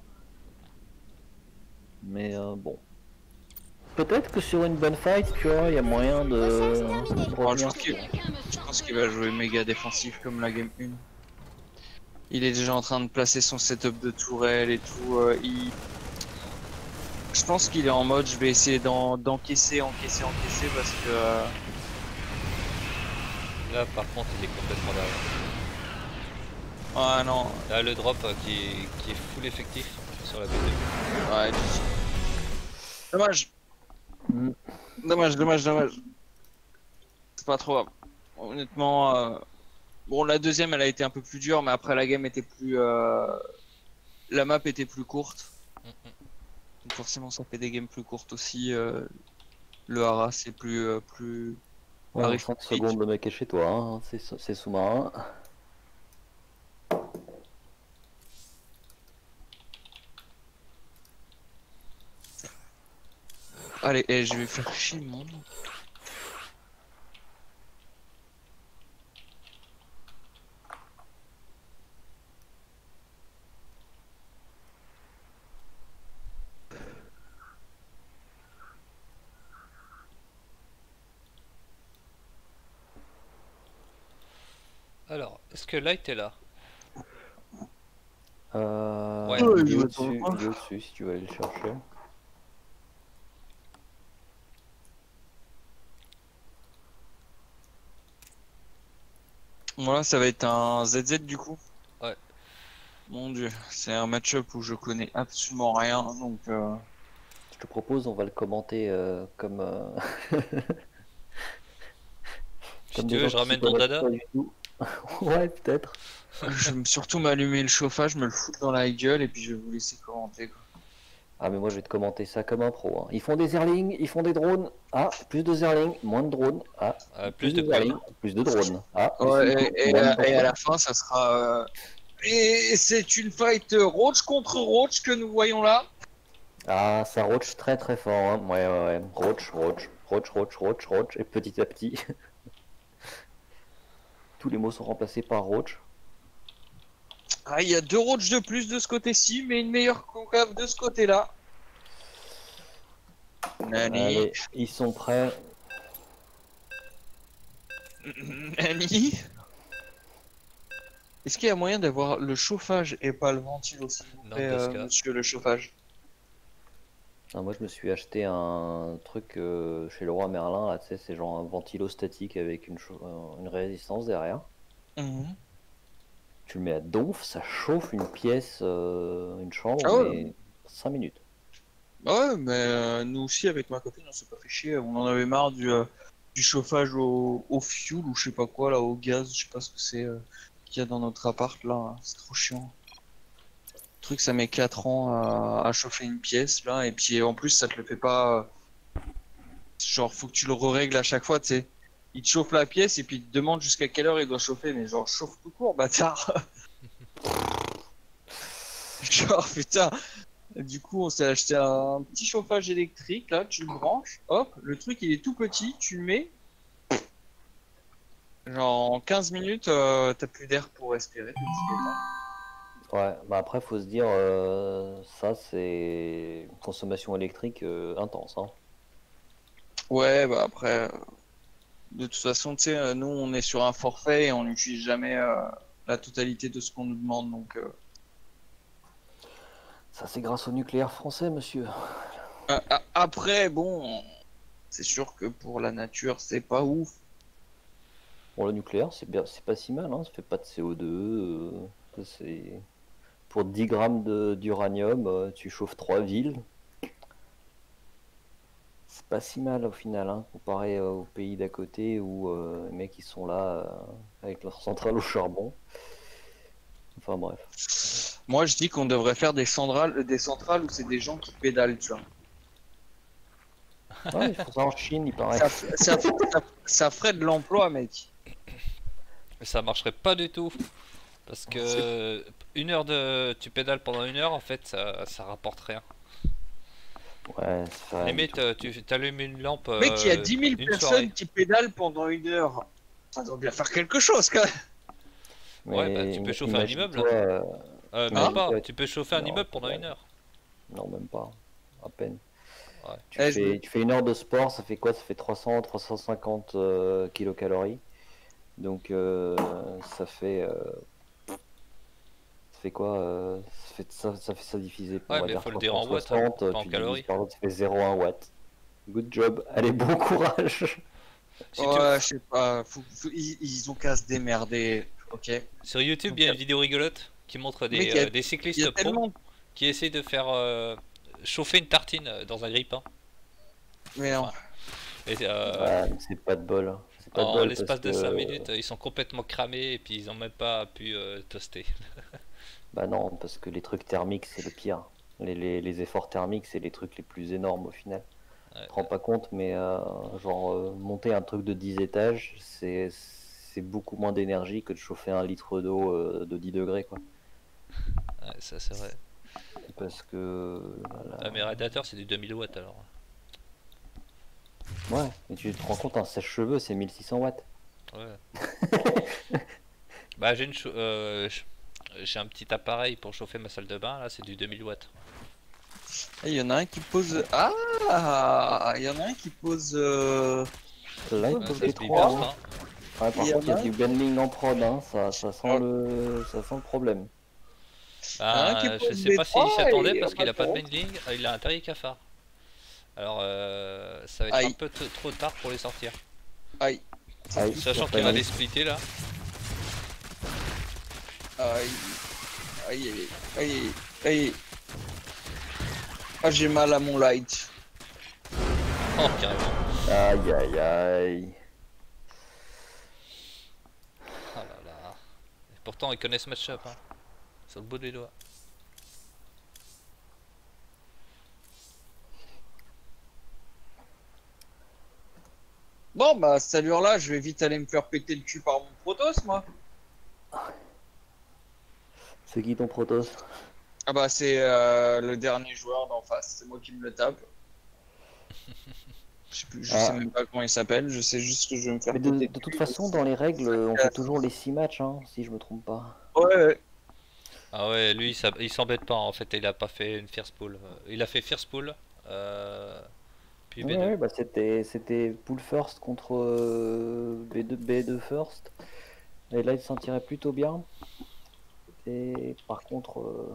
Mais euh, bon. Peut-être que sur une bonne fight, tu vois, il y a moyen de, de Oh, je revenir. pense qu'il je pense qu'il va jouer méga défensif comme la game un. Il est déjà en train de placer son setup de tourelle et tout. euh, il... Je pense qu'il est en mode je vais essayer d'en- d'encaisser, encaisser, encaisser parce que. euh, Là, par contre, il est complètement derrière. Ah non, Là, le drop euh, qui, est, qui est full effectif sur la B deux. ouais. Dommage, Mm. dommage, dommage, dommage. C'est pas trop grave. Honnêtement, euh, bon, la deuxième elle a été un peu plus dure, mais après la game était plus. euh, La map était plus courte. Mm, mm. Donc forcément, ça fait des games plus courtes aussi. euh, Le hara c'est plus. euh, plus... Ouais, en arrive trente plus vite. secondes, le mec est chez toi, hein. c'est c'est sous-marin. Allez, et je vais faire chier le monde. Alors, est-ce que Light est là? Euh, Ouais. il, est Ouais, au-dessus, je il est au-dessus si tu veux aller le chercher. Voilà, ça va être un Z Z du coup. Ouais. Mon dieu, c'est un match-up où je connais absolument rien, donc euh... Je te propose, on va le commenter euh, comme. euh, Si comme tu des veux, gens je qui ramène s'y ton connaissent dada. pas du tout. Ouais, peut-être. je vais surtout m'allumer le chauffage, me le foutre dans la gueule et puis je vais vous laisser commenter, quoi. Ah, mais moi je vais te commenter ça comme un pro, hein. Ils font des Zerlings, ils font des drones. Ah, plus de Zerlings, moins de drones. Ah, Euh, plus de Zerlings, primes. plus de drones. Ah, plus Ouais, de et, et moins de à, et à drones. la fin, ça sera. euh, Et c'est une fight euh, Roach contre Roach que nous voyons là. Ah, ça roach très très fort, hein. Ouais, ouais, ouais. Roach, roach, roach, roach, roach, roach. Et petit à petit, tous les mots sont remplacés par roach. Ah, il y a deux Roach de plus de ce côté-ci, mais une meilleure concave de ce côté-là. Nani. Allez, ils sont prêts. Nani. Est-ce qu'il y a moyen d'avoir le chauffage et pas le ventilo, s'il vous Non, plaît, parce euh, que- monsieur le chauffage? Ah, moi, je me suis acheté un truc euh, chez Leroy Merlin, là, tu sais, c'est genre un ventilo statique avec une, chau- euh, une résistance derrière. Mhm. Tu le mets à donf, ça chauffe une pièce, euh, une chambre, Ah ouais. mais cinq minutes. Bah ouais, mais euh, nous aussi, avec ma copine, on s'est pas fait chier. On en avait marre du, euh, du chauffage au, au fioul ou je sais pas quoi, là, au gaz, je sais pas ce que c'est euh, qu'il y a dans notre appart, là. Hein. C'est trop chiant. Le truc, ça met quatre ans à, à chauffer une pièce, là, et puis en plus, ça te le fait pas. euh, Genre, faut que tu le règles à chaque fois, tu sais. Il te chauffe la pièce et puis il te demande jusqu'à quelle heure il doit chauffer, mais genre, chauffe tout court, bâtard. Genre, putain. Du coup, on s'est acheté un petit chauffage électrique, là, tu le branches, hop, le truc il est tout petit, tu le mets. Genre, en quinze minutes, euh, t'as plus d'air pour respirer. tout ce qui est temps. Ouais, bah après, faut se dire, euh, ça, c'est une consommation électrique euh, intense, hein. Ouais, bah après, euh, de toute façon, tu sais, euh, nous on est sur un forfait et on n'utilise jamais euh, la totalité de ce qu'on nous demande, donc. euh, Ça, c'est grâce au nucléaire français, monsieur. a- a- Après, bon, c'est sûr que pour la nature, c'est pas ouf. Bon, le nucléaire, c'est bien, c'est pas si mal, hein. Ça fait pas de C O deux. euh, c'est... Pour dix grammes de- d'uranium, euh, tu chauffes trois villes. C'est pas si mal au final, hein, comparé euh, aux pays d'à côté où euh, les mecs ils sont là euh, avec leur centrale au charbon. Enfin bref. Moi, je dis qu'on devrait faire des centrales, des centrales où c'est des gens qui pédalent, tu vois. Ouais, ils font ça en Chine, il paraît. Ça, f- ça, f- ça, ça ferait de l'emploi, mec. Mais ça marcherait pas du tout. Parce que une heure de. Tu pédales pendant une heure, en fait, ça, ça rapporte rien. Ouais, c'est pas du Limite, tout. euh, tu t'allumes une lampe. Mec, il y a euh, dix mille une personnes soirée. qui pédalent pendant une heure. Ça doit bien faire quelque chose, quand même. Ouais, bah, tu peux chauffer un immeuble. Euh, même imagine-toi, pas, tu peux chauffer un non, immeuble pendant ouais. une heure. Non, même pas. À peine. Ouais. Tu, Eh, je fais, me- tu fais une heure de sport, ça fait quoi? Ça fait trois cents, trois cent cinquante euh, kilocalories. Donc euh, ça fait. euh, ça fait quoi euh, ça, fait, ça, ça fait ça divisé par Ouais, on va mais dire faut le dire en watts, hein, trois cent soixante, pas en tu calories. divises par l'autre, ça fait zéro virgule un watt. Good job. Allez, bon courage. Si tu- Ouais, je sais pas. Faut- faut- ils, ils ont qu'à se démerder. Ok. Sur YouTube, il y a une vidéo rigolote qui montre des, Mec, il y a- euh, des Il y cyclistes a pro tellement. qui essayent de faire euh, chauffer une tartine dans un grille-pain. Mais non. Et euh, Ouais, mais c'est pas de bol. C'est pas de en bol l'espace de parce que- cinq minutes, ils sont complètement cramés et puis ils ont même pas pu euh, toaster. Bah non, parce que les trucs thermiques, c'est le pire. Les, les, les efforts thermiques, c'est les trucs les plus énormes au final. Ouais. Tu te rends pas compte, mais euh, genre euh, monter un truc de dix étages, c'est c'est beaucoup moins d'énergie que de chauffer un litre d'eau euh, de dix degrés, quoi. Ouais, ça c'est vrai. Parce que... voilà. Ah, mes radiateurs, c'est du deux mille watts alors. Ouais, mais tu te rends compte, un sèche-cheveux, c'est mille six cents watts. Ouais. Bah, j'ai une chau- euh, j- j'ai un petit appareil pour chauffer ma salle de bain, là, c'est du deux mille watts. Il y en a un qui pose. Ah, il y en a un qui pose. euh, Là, il Ouais, pose ça les se trois. biburst, hein. hein. Ouais, par Il y contre, il y en a a du bending en prod, hein. ça, ça, sent Ouais. le... ça sent le problème. Bah, Il y en a un qui je pose sais les pas s'il trois s'attendait et parce qu'il a pas de après, bending, euh, il a un terrier cafard. Alors, euh, ça va être Aïe. un peu t- trop tard pour les sortir. Aïe. Aïe, Sachant la qu'il va connerie. les splitter là. Aïe. Aïe, aïe, aïe, aïe. Ah, j'ai mal à mon light. Oh, carrément. Aïe, aïe, aïe. Oh là là. Et pourtant, ils connaissent Matchup, hein. Sur le bout des doigts. Bon, bah, à cette allure-là, je vais vite aller me faire péter le cul par mon Protoss, moi. C'est qui ton Protoss? Ah, bah, c'est euh, le dernier joueur d'en face. C'est moi qui me le tape. Je sais, plus, je Ah. sais même pas comment il s'appelle. Je sais juste que je vais me faire Mais péter de, le de toute cul. façon, dans les règles, on fait toujours les six matchs, hein, si je me trompe pas. Ouais, ouais. Ah ouais, lui, il s'ab- il s'embête pas en fait, il a pas fait une First Pool. Euh, Il a fait First Pool, euh, puis B Ouais, deux. ouais, bah c'était c'était pool first contre euh, B deux, B deux first. Et là, il s'en tirait plutôt bien. c'est par contre. euh,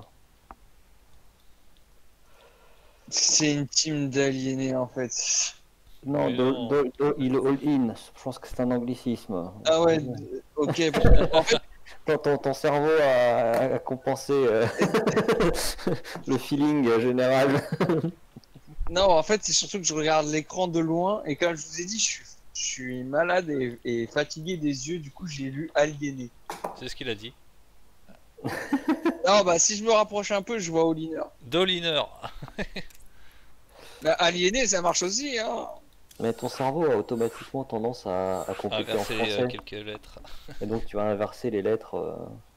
C'est une team d'aliénés en fait. Non, Mais do- non. do- do- il all-in. Je pense que c'est un anglicisme. Ah ouais, d- ok. En fait, Ton, ton, ton cerveau a, a compensé euh, le feeling général. non, en fait, c'est surtout que je regarde l'écran de loin et comme je vous ai dit, je suis, je suis malade et, et fatigué des yeux, du coup j'ai lu aliéné. C'est ce qu'il a dit. Non, bah si je me rapproche un peu, je vois Oliner. Doliner. Bah, aliéné, ça marche aussi, hein. Mais ton cerveau a automatiquement tendance à, à compléter en Inverser français. euh, quelques lettres. Et donc tu vas inverser les lettres. euh.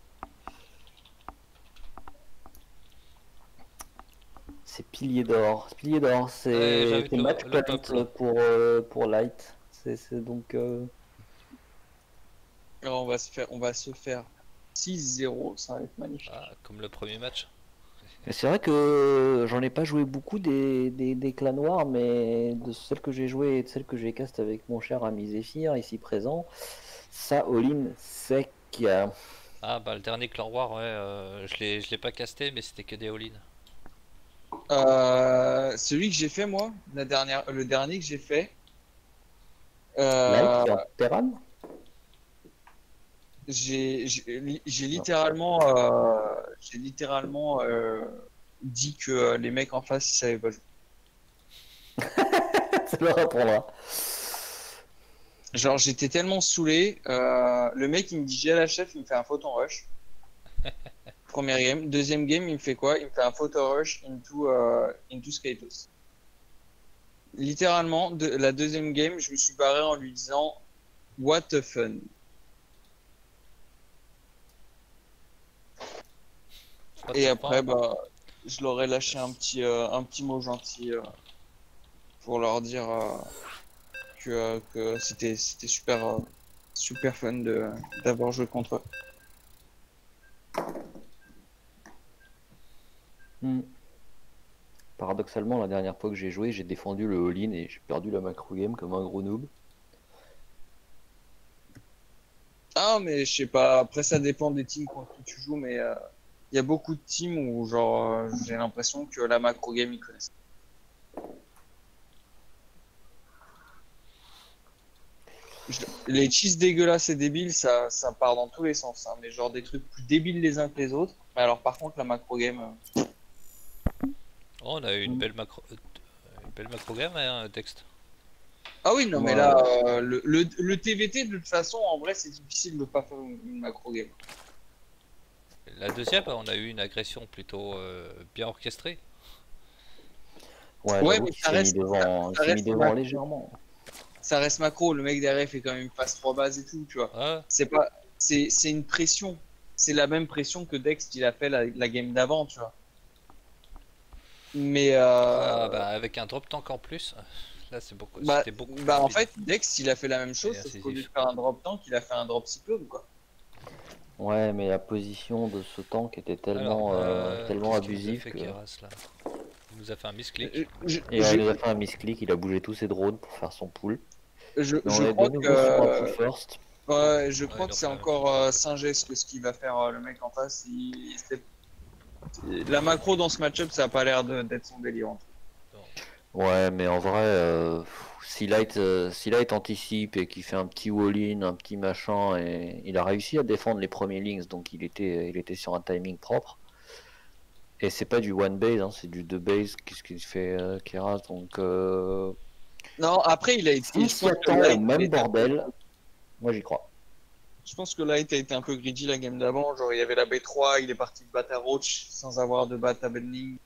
C'est pilier d'or. Pilier d'or, Ouais, c'est j'invite c'est le- match le point peuple. pour, euh, pour Light. C'est c'est donc. euh, Alors, on va se faire, on va se faire six zéro, ça va être magnifique. Ah, comme le premier match. Et c'est vrai que j'en ai pas joué beaucoup des, des, des clans noirs, mais de celles que j'ai jouées et de celles que j'ai cast avec mon cher ami Zephyr, ici présent, ça all-in sec. Ah bah le dernier Clan War, ouais, euh, je l'ai je l'ai pas casté, mais c'était que des all-in. Euh, celui que j'ai fait moi, la dernière, le dernier que j'ai fait, Light, euh, c'est en Terran. j'ai j'ai j'ai littéralement, euh, j'ai littéralement euh, dit que euh, les mecs en face ils savaient pas jouer. Ça leur apprendra. Genre j'étais tellement saoulé, euh, le mec il me dit j'ai la chef, il me fait un photon rush. Première game, deuxième game il me fait quoi? Il me fait un photo rush into euh, into Skytos. Littéralement, de, la deuxième game, je me suis barré en lui disant what a fun. C'est pas Et très après, fort. bah, je leur ai lâché un petit, euh, un petit mot gentil euh, pour leur dire euh, que, euh, que c'était, c'était super, euh, super fun de, d'avoir joué contre eux. Hmm. Paradoxalement, la dernière fois que j'ai joué, j'ai défendu le all-in et j'ai perdu la macro game comme un gros noob. Ah, mais je sais pas, après ça dépend des teams contre qui tu joues, mais il euh, y a beaucoup de teams où genre euh, j'ai l'impression que la macro game ils connaissent. Je- Les cheese dégueulasses et débiles, ça, ça part dans tous les sens, hein, mais genre des trucs plus débiles les uns que les autres. Mais alors par contre, la macro game, euh, Oh, on a eu une belle macro, euh, une belle macro game, hein, texte. ah oui, non, mais Ouais. là, euh, le, le, le T V T, de toute façon, en vrai, c'est difficile de pas faire une, une macro game. La deuxième, on a eu une agression plutôt euh, bien orchestrée. Ouais, Ouais, j'avoue mais qu'il ça s'est mis reste- devant, il ça s'est mis reste devant macro. légèrement. Ça reste macro, le mec derrière fait quand même passe trois bases et tout, tu vois. Ah, C'est pas, c'est, c'est une pression. C'est la même pression que Dex il a fait la, la game d'avant, tu vois. Mais euh, ah, bah, avec un drop tank en plus, là c'est beaucoup, bah, c'était beaucoup plus bah, en rapide. fait, Dex il a fait la même chose, Et sauf incisif. qu'au lieu de faire un drop tank, il a fait un drop cyclone, quoi. Ouais, mais la position de ce tank était tellement, Alors, euh, euh, tellement qu'est-ce qu'il nous a abusive fait, que... Keras, là Il nous a fait un misclick. Je, je, Et euh, je- il nous a fait un misclick, il a bougé tous ses drones pour faire son pull. je- Mais on je est crois de que, nouveau sur un pull first. ouais, je Ouais, crois il que a c'est fait la même encore euh, Saint-Gest que ce qu'il va faire euh, le mec en face. Il- c'est- La macro dans ce match-up, ça a pas l'air de- d'être son délire. en tout Ouais, mais en vrai, euh, si Light, euh, si Light anticipe et qu'il fait un petit wall-in, un petit machin, et il a réussi à défendre les premiers links, donc il était, il était sur un timing propre. Et c'est pas du one base, hein, c'est du deux base, qu'est-ce qu'il fait euh, Keras, donc euh, Non, après, il a été. s'il Je s'y pense, que attend Light au a même été un peu- bordel, moi j'y crois. je pense que Light a été un peu greedy la game d'avant. Genre, il y avait la B trois, il est parti de battre à Roach sans avoir de bat à Benning.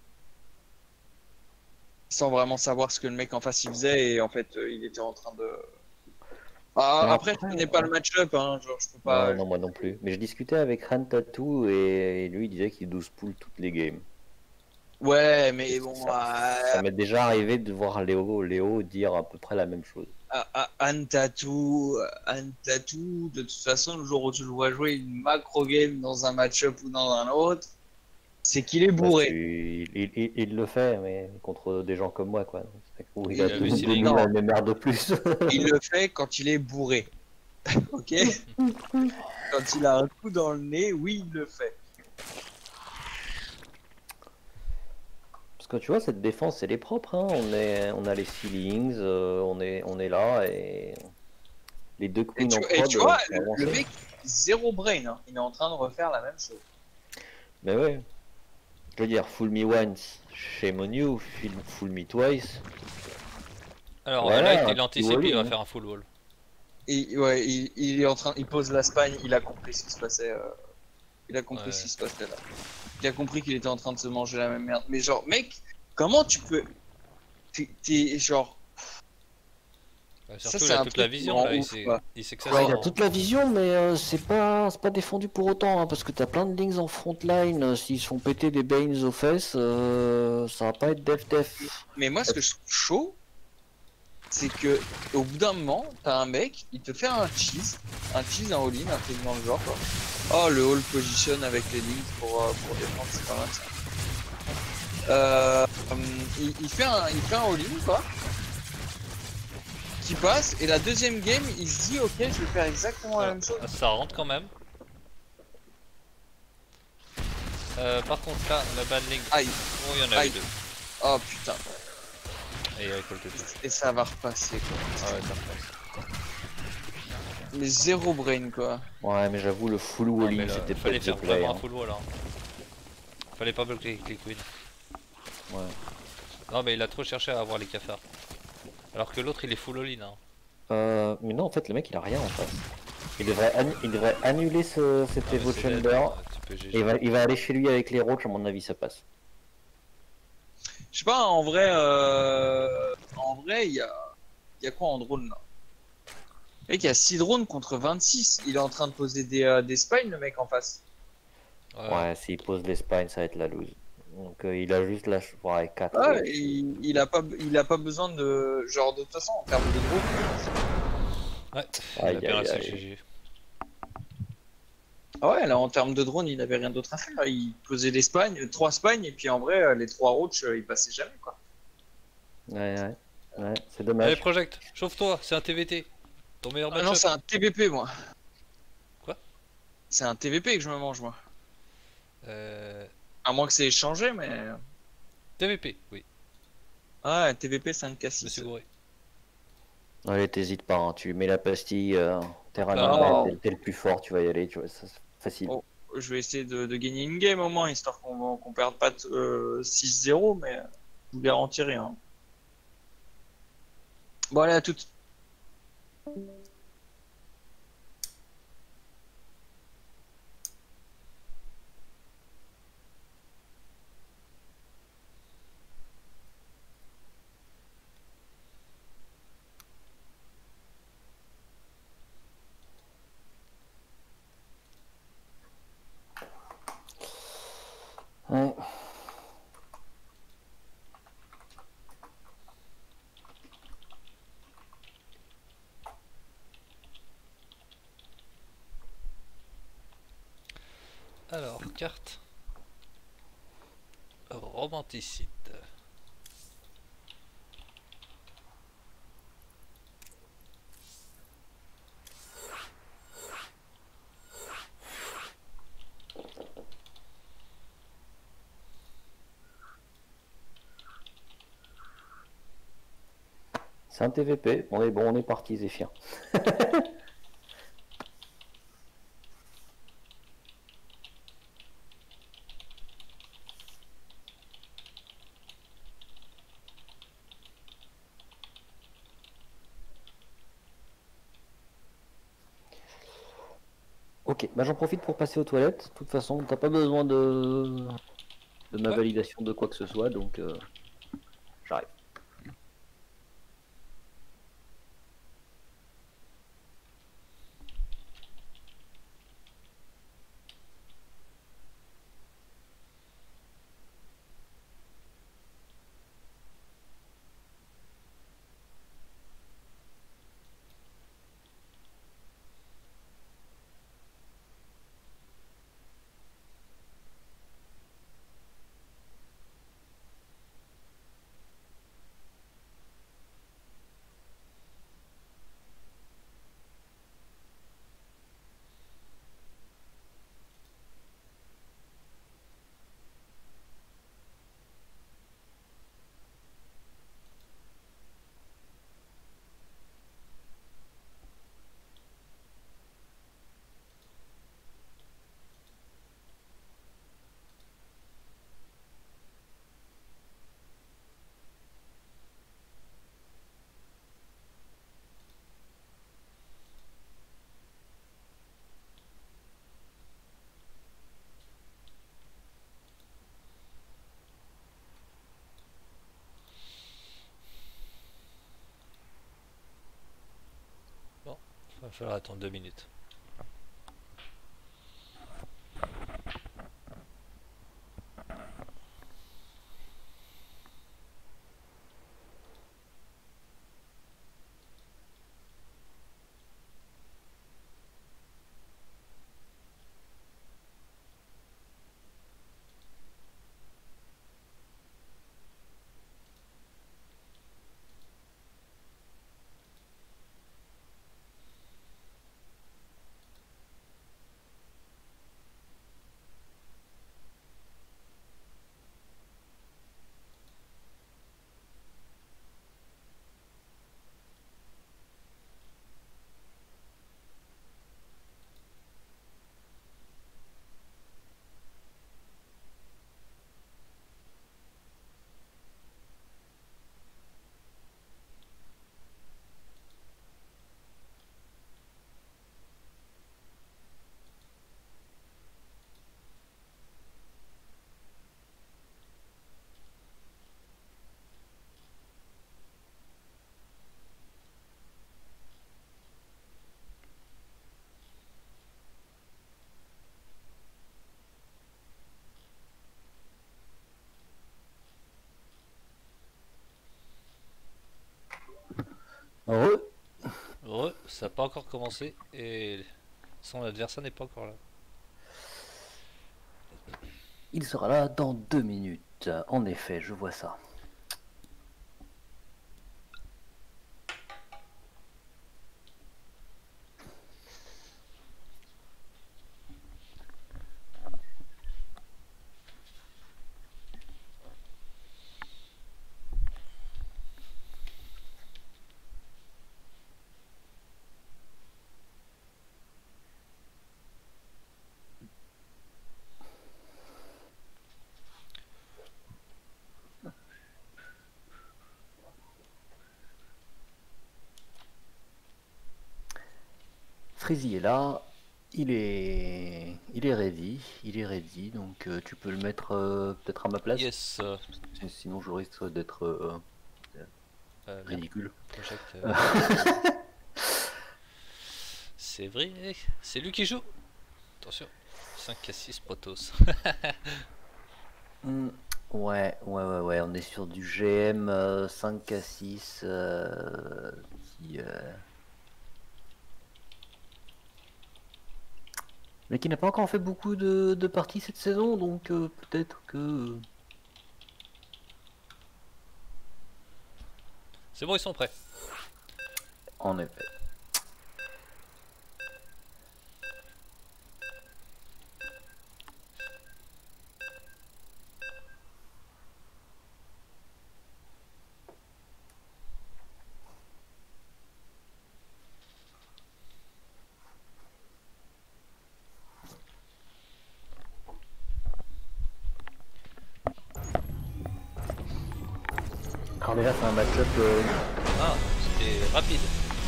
Sans vraiment savoir ce que le mec en face il faisait. Et en fait, euh, il était en train de. Ah, Mais après, je après, connais pas ouais. le match-up. Hein, genre, je peux pas. Ouais, non, moi non plus. Mais je discutais avec Han Tattoo et, et lui il disait qu'il douze pull toutes les games. Ouais, mais bon. Ça, euh, ça m'est déjà arrivé de voir Léo, Léo dire à peu près la même chose. à- à- Anne Tatou, Anne Tatou, de toute façon, le jour où tu le vois jouer une macro game dans un match-up ou dans un autre, c'est qu'il est Parce bourré. qu'il- il, il- il le fait, mais contre des gens comme moi, quoi. Donc, c'est où il, Il a a deux vu deux Céline. mille à mes mères de plus. Il le fait quand il est bourré. Ok? Quand il a un coup dans le nez, oui, il le fait. Parce que tu vois, cette défense, elle est propre. Hein. On, est, on a les ceilings, euh, on, est, on est là et les deux Et queens tu, en et prod tu vois, euh, sont le, le avancés. mec, zéro brain, hein. Il est en train de refaire la même chose. Mais ouais. Je veux dire, fool me once, shame on you, fool fool me twice. Alors euh, Voilà, là, un il petit anticipe, il wall-in, va hein. faire un full wall. Et ouais, il, il est en train, il pose la Spagne, il a compris ce qui se passait. euh, il a compris Ouais. ce qui se passait là. Il a compris qu'il était en train de se manger la même merde. Mais genre, mec, comment tu peux. T'es t'es- genre. Ouais, Ça, surtout, il c'est a un toute la truc qui me vision rend là, il ouf, sait, quoi. il sait que ça Ouais, il a sort. toute la vision, mais euh, c'est pas, c'est pas défendu pour autant, hein, parce que t'as plein de links en front line. euh, S'ils se font péter des Banes aux fesses, euh, ça va pas être def def. Mais moi, ce que je trouve chaud, c'est que au bout d'un moment, t'as un mec, il te fait un cheese, un cheese, un all-in, un truc dans le genre, quoi. Oh, le hold position avec les links pour, euh, pour défendre, c'est pas mal ça. Euh, hum, il, il fait un, il fait un all-in, quoi. Qui passe, et la deuxième game, il se dit, ok, je vais faire exactement la Alors, même chose. ça rentre quand même. Euh, par contre là, la banling, Aïe, oh, il y en a eu aïe. deux. Oh putain. Et il récolte tout. Et ça va repasser, quoi. Ah ouais, ça repasse. Mais zéro brain, quoi. Ouais, mais j'avoue, le full Non, mais wall-in, là, c'était fallait peut-être faire the play. vraiment un Hein. full wall là. Fallait pas bloquer avec les queens. Ouais. Non mais il a trop cherché à avoir les cafards. Alors que l'autre il est full all-in. Hein. Euh, mais non, en fait, le mec, il a rien en face. Il devrait, annu- il devrait annuler ce, cet Ah, mais Evo c'est dead, Chamber, hein, tu peux et G G. il va, il va aller chez lui avec les roaches, à mon avis, ça passe. Je sais pas, en vrai, euh... en vrai, il y a... y a quoi en drone là? Mec, il y a six drones contre vingt-six. Il est en train de poser des, euh, des spines, le mec en face. Ouais. Ouais, s'il pose les spines, ça va être la loose. Donc euh, il a juste la... Ouais, quatre Ouais, roaches. il, il a pas, il a pas besoin de. Genre, de toute façon, en termes de drone. Ouais, il a Aïe, bien aïe, resté le aïe. G G. Ah ouais, là, en termes de drone, il avait rien d'autre à faire. Il posait des spines, trois spines, et puis en vrai, euh, les trois roaches, euh, ils passaient jamais, quoi. Ouais, ouais. Ouais, c'est Allez dommage. Project, chauffe-toi, c'est un T V T. Ton meilleur Ah non, match-up. c'est un T V P, moi. Quoi? C'est un T V P que je me mange, moi. Euh... À moins que c'est échangé, mais. T V P, oui, Ah, T V P cinq K je me six. suis gouré. Allez, t'hésites pas, hein. Tu mets la pastille, euh, Terra Là. Nova, Oh. t'es t'es le plus fort, tu vas y aller, tu vois, ça, c'est facile. Oh, je vais essayer de, de gagner une game au moins, histoire qu'on qu'on perde pas de, euh, six zéro, mais je vous garantis rien. Bon, allez, à toutes. Ouais. Alors, carte. Romanticide. C'est un T V P, on est bon, on est parti, Zéphyr. Ok, bah j'en profite pour passer aux toilettes. De toute façon, t'as pas besoin de, de ma Ouais. validation de quoi que ce soit, donc euh, j'arrive. va falloir attendre deux minutes. Heureux. Heureux, ça n'a pas encore commencé et son adversaire n'est pas encore là. Il sera là dans deux minutes. En effet, je vois ça. Freezy est là, il est, il est ready, il est ready, donc euh, tu peux le mettre euh, peut-être à ma place. Yes. euh, Sinon je risque d'être euh, euh, merde, ridicule. project, euh, C'est vrai, c'est lui qui joue. Attention, cinq à six potos. Hmm, ouais, ouais, ouais, ouais, on est sur du G M euh, cinq à six euh, qui, euh, mais qui n'a pas encore fait beaucoup de, de parties cette saison, donc euh, peut-être que... C'est bon, ils sont prêts. En effet. Alors déjà c'est un match-up euh, Ah, c'était rapide.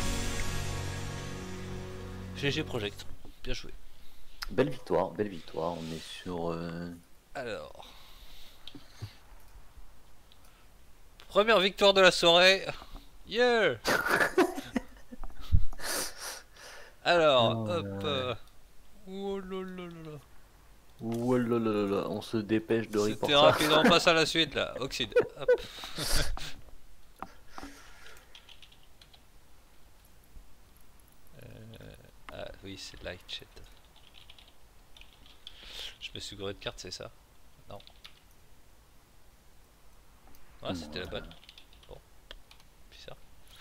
G G Project, bien joué. belle victoire, belle victoire, on est sur... euh, Alors. Première victoire de la soirée. Yeah. Alors, Oh, hop. ouais. euh, Oh là là là là. Oh là là là là, on se dépêche de C'était report ça. rapide, on passe à la suite là. Oxyde. Hop. Euh, Ah oui, c'est light chat. Je me suis gouré de cartes, c'est ça? Non. Ah, c'était la bonne. Bon. Bizarre.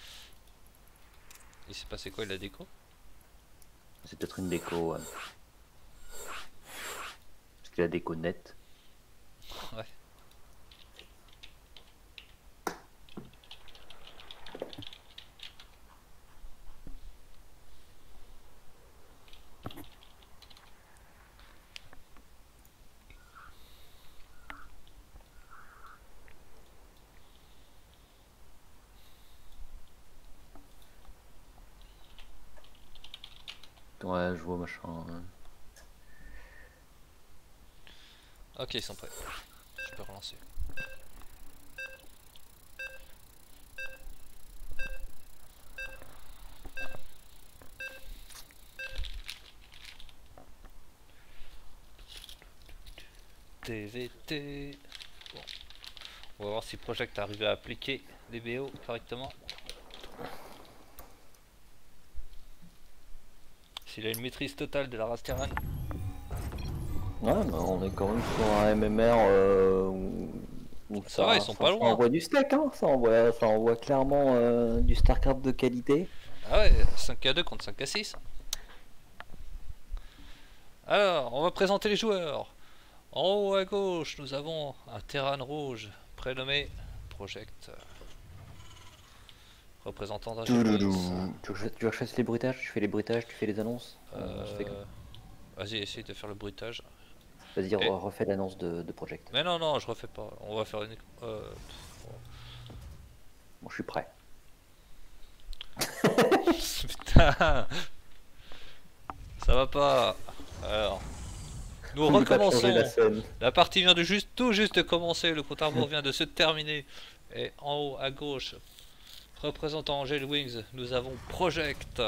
Il s'est passé quoi, la déco? C'est peut-être une déco. Ouais. Parce que la déco nette. Ouais. Ouais, je vois machin. Ouais. Ok, ils sont prêts. Je peux relancer. T V T. Bon. On va voir si Project arrive à appliquer les B O correctement. S'il a une maîtrise totale de la race Terran. Ouais, mais on est quand même sur un M M R euh, où, où Ça va, ils sont pas ça loin. envoie du steak, hein. Ça envoie, ça envoie clairement euh, du StarCraft de qualité. Ah ouais, cinq à deux contre cinq à six. Alors, on va présenter les joueurs. En haut à gauche, nous avons un Terran rouge prénommé Project. Représentant d'un jeu. Touloulou. Tu veux tu veux que je fasse les bruitages? Tu fais les bruitages, tu fais les annonces. Euh, Je fais comme- Vas-y, essaye de faire le bruitage. Vas-y, Et- re- refais l'annonce de, de Project. Mais non, non, je refais pas. On va faire une. Euh... Bon, je suis prêt. Putain, ça va pas. Alors, nous On peut pas changer recommençons. la scène. La partie vient de juste, tout juste de commencer. Le compte à rebours vient de se terminer. Et en haut à gauche, représentant Angel Wings, nous avons Project.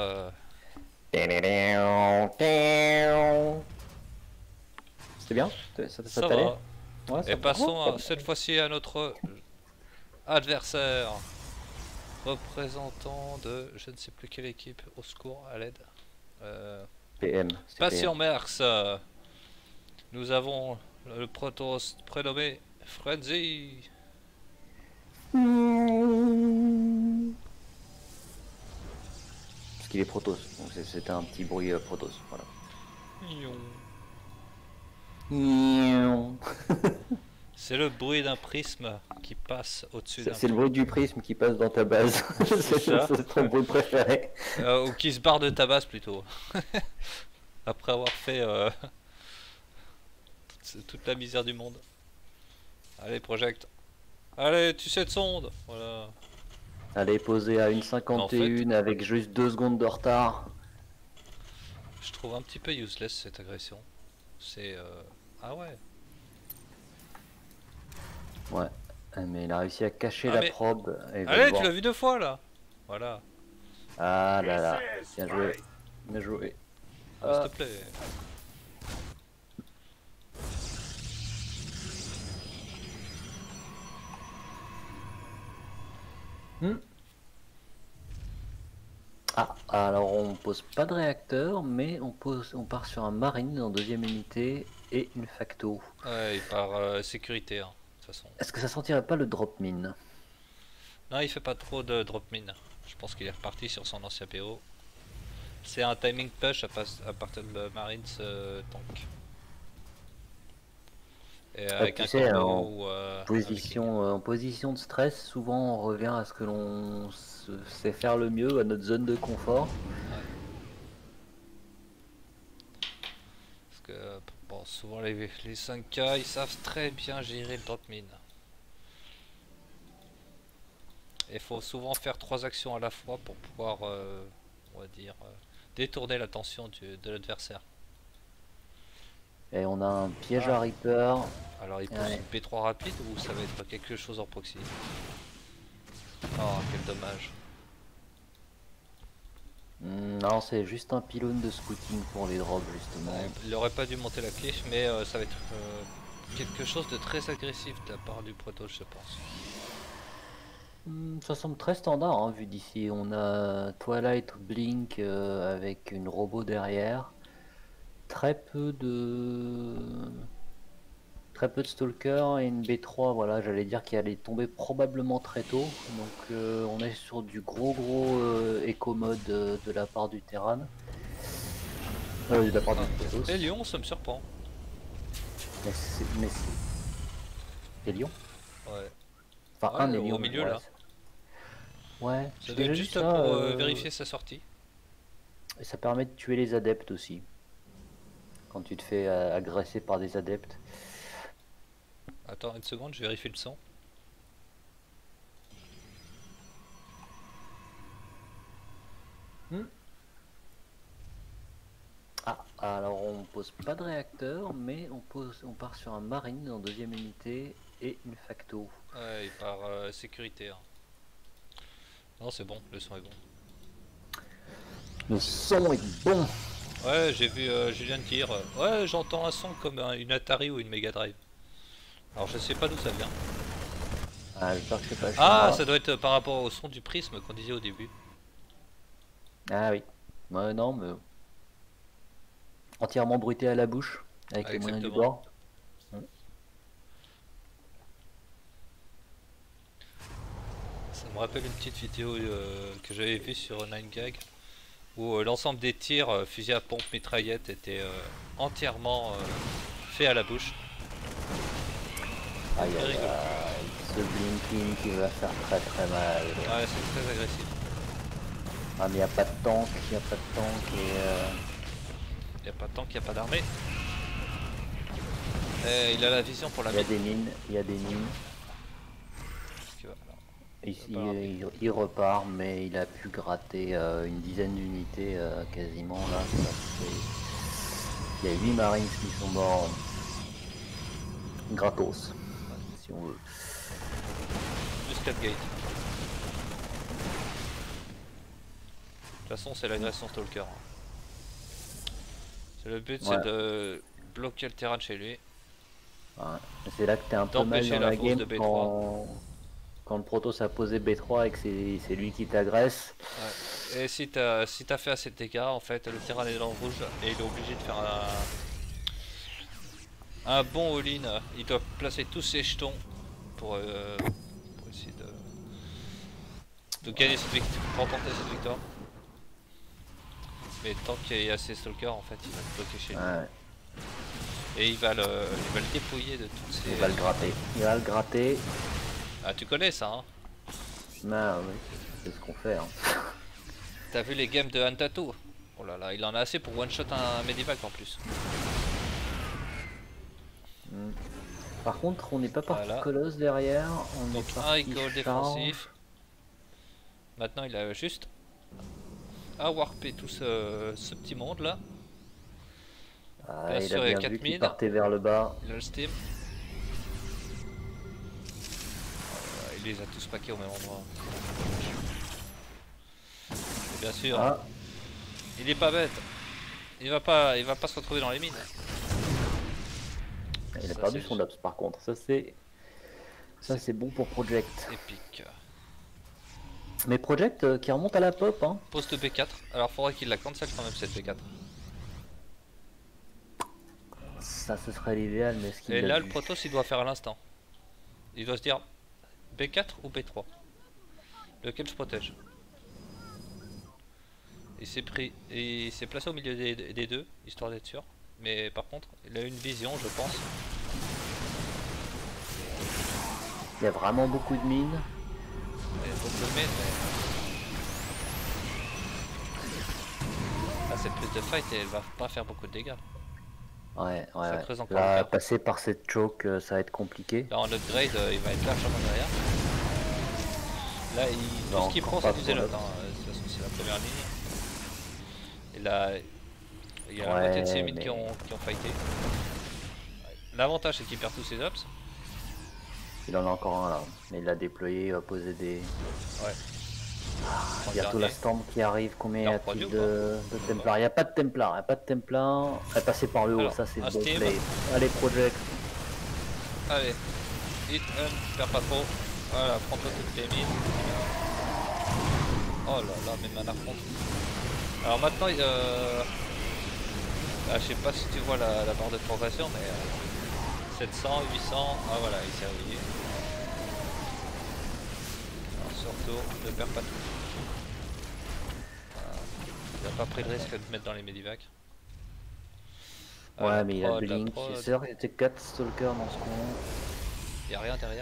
C'était bien? Ça, ça, Ça t'allait? va. Ouais, ça Et va. passons Oh, à- ça- cette fois-ci à notre adversaire. Représentant de je ne sais plus quelle équipe. Au secours, à l'aide. Euh, P M. c'est Passion Merx. Nous avons le Protoss prénommé Frenzy. P M. Parce qu'il est Protoss, donc c'est- c'était un petit bruit euh, Protoss. Voilà. C'est le bruit d'un prisme qui passe au-dessus d'un C'est c'est le bruit du prisme qui passe dans ta base. C'est ça. c'est ton bruit préféré. Euh, ou qui se barre de ta base plutôt. Après avoir fait euh, toute, toute la misère du monde. Allez, Project. Allez, tu sais de sonde. Voilà. Elle est posée à une cinquante et un avec juste deux secondes de retard. Je trouve un petit peu useless cette agression. C'est... Euh... Ah ouais. Ouais. Mais il a réussi à cacher Ah, la mais- probe. et il va Allez, devoir- tu l'as vu deux fois là. Voilà. Ah là là. Bien joué. Bien joué. S'il Ah. te plaît. Ah, alors on pose pas de réacteur, mais on pose, on part sur un marine en deuxième unité et une facto. Ouais, il part euh, sécurité, hein, de toute façon. Est-ce que ça sentirait pas le drop mine? Non, il fait pas trop de drop mine. Je pense qu'il est reparti sur son ancien P O. C'est un timing push à, pas- à partir de Marines euh, tank. Et avec tu un sais, combo en ou, euh, un Position, euh, en position de stress, souvent on revient à ce que l'on se- sait faire le mieux, à notre zone de confort. Parce que bon, souvent les, les cinq K ils savent très bien gérer le drop mine. Il faut souvent faire trois actions à la fois pour pouvoir, euh, on va dire, euh, détourner l'attention du- de l'adversaire. Et on a un piège Ah. à Reaper. Alors il pose Ouais. une P trois rapide ou ça va être quelque chose en proxy? Oh quel dommage. Hmm, Non, c'est juste un pylône de scouting pour les drops justement. Ouais, il aurait pas dû monter la cliff mais euh, ça va être euh, quelque chose de très agressif de la part du Protoss je pense. Hmm, Ça semble très standard hein, vu d'ici. On a Twilight Blink euh, avec une robot derrière. Très peu de très peu de Stalker et une B trois. Voilà, j'allais dire qu'il allait tomber probablement très tôt. Donc euh, on est sur du gros gros euh, éco mode euh, de la part du Terran. Euh, de la part du Protoss. Et Lyon ça me surprend. Mais c'est mais c'est- Hélion. Ouais. Enfin Ouais, un au Hélion. milieu, ouais, là. c'est- Ouais. Ça j'ai doit être déjà juste vu pour ça, euh, euh, vérifier sa sortie. Et ça permet de tuer les adeptes aussi. Quand tu te fais euh, agresser par des adeptes. Attends une seconde, je vérifie le son. Ah, alors on pose pas de réacteur, mais on pose, on part sur un marine en deuxième unité et une facto. Ouais, il part euh, sécurité. Hein. Non, c'est bon, le son est bon. Le son est bon. Ouais, j'ai vu euh, Julien dire. euh, ouais, j'entends un son comme un- une Atari ou une Mega Drive. Alors je sais pas d'où ça vient. Ah, j'espère que c'est pas chez Ah, moi. ça doit être par rapport au son du prisme qu'on disait au début. Ah oui. Ouais, non, mais. Entièrement bruité à la bouche, avec Ah, les moyens du exactement. bord. Ça me rappelle une petite vidéo euh, que j'avais vue sur nine gag où euh, l'ensemble des tirs euh, fusil à pompe mitraillette était euh, entièrement euh, fait à la bouche. Aïe C'est aïe rigolo. aïe, ce blinking qui va faire très très mal. Ouais, c'est très agressif. Ah mais y a pas de tank, y a pas de tank et euh... Y a pas de temps qu'il n'y a pas d'armée. Et il a la vision pour la y a mine. des mines, il y a des mines. Parce que, voilà. Ici pas l'armée. il, il repart mais il a pu gratter euh, une dizaine d'unités euh, quasiment là. Ça fait... Il y a huit marines qui sont morts gratos, si on veut. Plus quatre gates. De toute façon, c'est l'agression stalker. C'est le but, Ouais. c'est de bloquer le terrain de chez lui. Ouais. C'est là que t'es un peu mal D'empêcher dans la la force game de B trois. quand... quand le Protoss a posé B trois et que c'est lui qui t'agresse. Ouais. Et si t'as si t'as fait assez de dégâts, en fait, le terrain est dans le rouge et il est obligé de faire un, un bon all-in. Il doit placer tous ses jetons pour, euh, pour essayer de, de gagner cette victoire, remporter cette victoire. Mais tant qu'il y a assez stalkers, en fait, il va le bloquer chez lui. Ouais. Et il va le, il va le dépouiller de toutes ses... Il va le gratter. Il va le gratter. Ah, tu connais ça, hein? Non, oui, c'est ce qu'on fait. Hein. T'as vu les games de Hantato? Oh là là, il en a assez pour one shot un medivac en plus. Mm. Par contre, on n'est pas parti Voilà. colosse derrière. On Donc est un parti recall charge. défensif. Maintenant il a juste à warper tout ce, ce petit monde là. Ah, Bien il sûr, a il y a bien quatre vu qu'il mines. partait vers le bas. Il a le steam. Euh, il les a tous paqués au même endroit. Et bien sûr, Ah, il est pas bête. Il va pas, il va pas se retrouver dans les mines. il a Ça, perdu c'est son laps par contre. Ça c'est ça C'est- c'est bon pour Project. épique. Mais Project euh, qui remonte à la pop. Hein. Poste B quatre. Alors faudrait qu'il la cancel quand même cette B quatre. Ça ce serait l'idéal, mais ce qu'il Et l'a là vu. le Protoss il doit faire à l'instant. Il doit se dire B quatre ou B trois. Lequel je protège. Il s'est pris et il s'est placé au milieu des, des deux, histoire d'être sûr. Mais par contre, il a une vision, je pense. Il y a vraiment beaucoup de mines. Il faut que je le mette, mais... Ah, cette prise de fight, elle va pas faire beaucoup de dégâts. Ouais, ouais. Ça ouais. creuse encore le Là, cap. passer par cette choke, euh, ça va être compliqué. Là en upgrade, euh, il va être largement derrière. Là, il... Non, tout ce qu'il prend, pas c'est du trop zélote. là. Hein. De toute façon, c'est la première ligne. Et là, il y a la Ouais, moitié de ses mines mais- qui ont, qui ont fighté. L'avantage, c'est qu'il perd tous ses ops. Il en a encore un là. Mais il l'a déployé, il va poser des. Ouais. En Bientôt dernier. la Storm qui arrive, combien y Il en a-t-il produit ou de, de Templars? Il n'y a pas de Templars, il n'y a pas de Templars. Elle est passée par le haut, Alors, ça c'est un bon Steam. play. Allez Project. Allez, hit, un, perds pas trop. Voilà, prends-toi toutes les mines. Oh là là, mes mana front. Alors maintenant, euh... ah, je sais pas si tu vois la, la barre de progression, mais euh, sept cents, huit cents, ah voilà, il s'est réveillé. Alors surtout, ne perds pas tout. Voilà. Il n'a pas pris le risque de mettre dans les medivacs. Ah, Ouais, la mais il a prod, le la Blink. prod. C'est sûr qu'il était quatre Stalkers dans ce coin. Il n'y a rien derrière.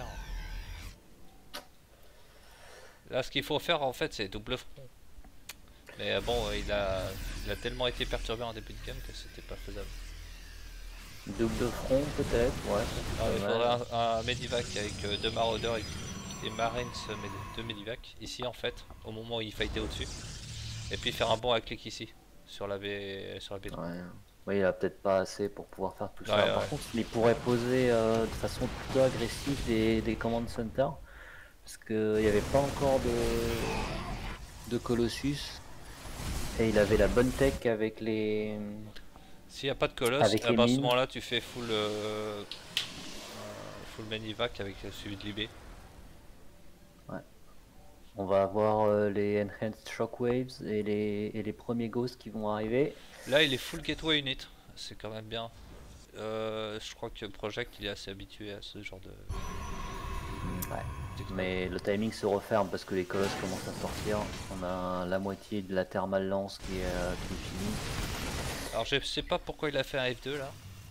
Là, ce qu'il faut faire en fait, c'est double front. Mais euh, bon, euh, il a, il a tellement été perturbé en début de game que c'était pas faisable. Double front peut-être, ouais. ça Alors, serait il pas faudrait mal. un, un medivac avec euh, deux maraudeurs et, et marines, euh, med- deux medivacs ici en fait, au moment où il fightait au-dessus. Et puis faire un bon à clic ici, sur la B, sur la B trois. Ouais. Oui, il a peut-être pas assez pour pouvoir faire tout ça. Ouais, Par ouais. contre, il pourrait poser euh, de façon plutôt agressive des, des command centers. Parce qu'il n'y avait pas encore de, de Colossus. Et il avait la bonne tech avec les. S'il n'y a pas de colosse, Avec à les ce mines. moment-là tu fais full, euh, euh, full manivac avec euh, suivi de Libé. On va avoir euh, les Enhanced Shockwaves et les, et les premiers Ghosts qui vont arriver. Là il est full gateway unit, c'est quand même bien. Euh, je crois que Project il est assez habitué à ce genre de... Ouais. Mais le timing se referme parce que les colosses commencent à sortir. On a la moitié de la thermal lance qui est, euh, qui est finie. Alors je sais pas pourquoi il a fait un F deux là.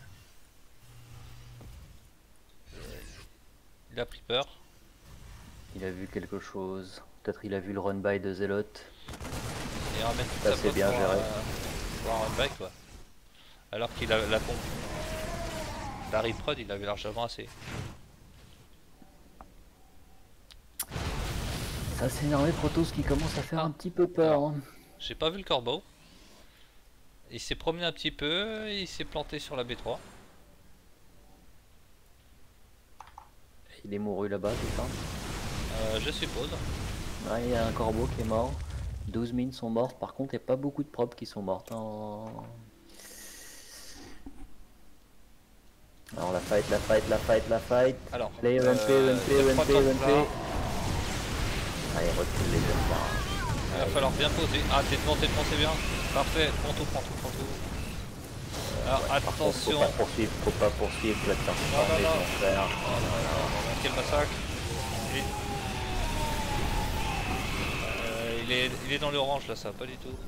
Il a pris peur. Il a vu quelque chose. Peut-être il a vu le run by de Zealot. Il ramène tout Ça, sa c'est pote bien pour, géré. euh, pour un run back quoi. Alors qu'il a la pompe. La reprod il avait largement assez. Ça c'est une armée Protoss qui commence à faire un petit peu peur. Alors, hein. J'ai pas vu le corbeau. Il s'est promené un petit peu, il s'est planté sur la B trois. Il est mouru là-bas, c'est ça. Euh, je suppose. Ouais, il y a un corbeau qui est mort. douze mines sont mortes. Par contre, il n'y a pas beaucoup de propres qui sont mortes. hein. Alors la fight, la fight, la fight, la fight. Alors, Play, run, play, euh, run, play, deux, run, trois play, run, Templars. play. Allez, recule les deux là. Il va falloir bien poser. Ah, t'es devant, t'es devant, c'est bien. Parfait, prends tout, prends tout, prends tout. Alors Par contre, attention. faut pas poursuivre, faut pas poursuivre, faut la faire Non, non, former, non. mon frère. Oh là là, là, quel massacre. Il est... Euh, il est, il est dans l'orange là, ça va pas du tout.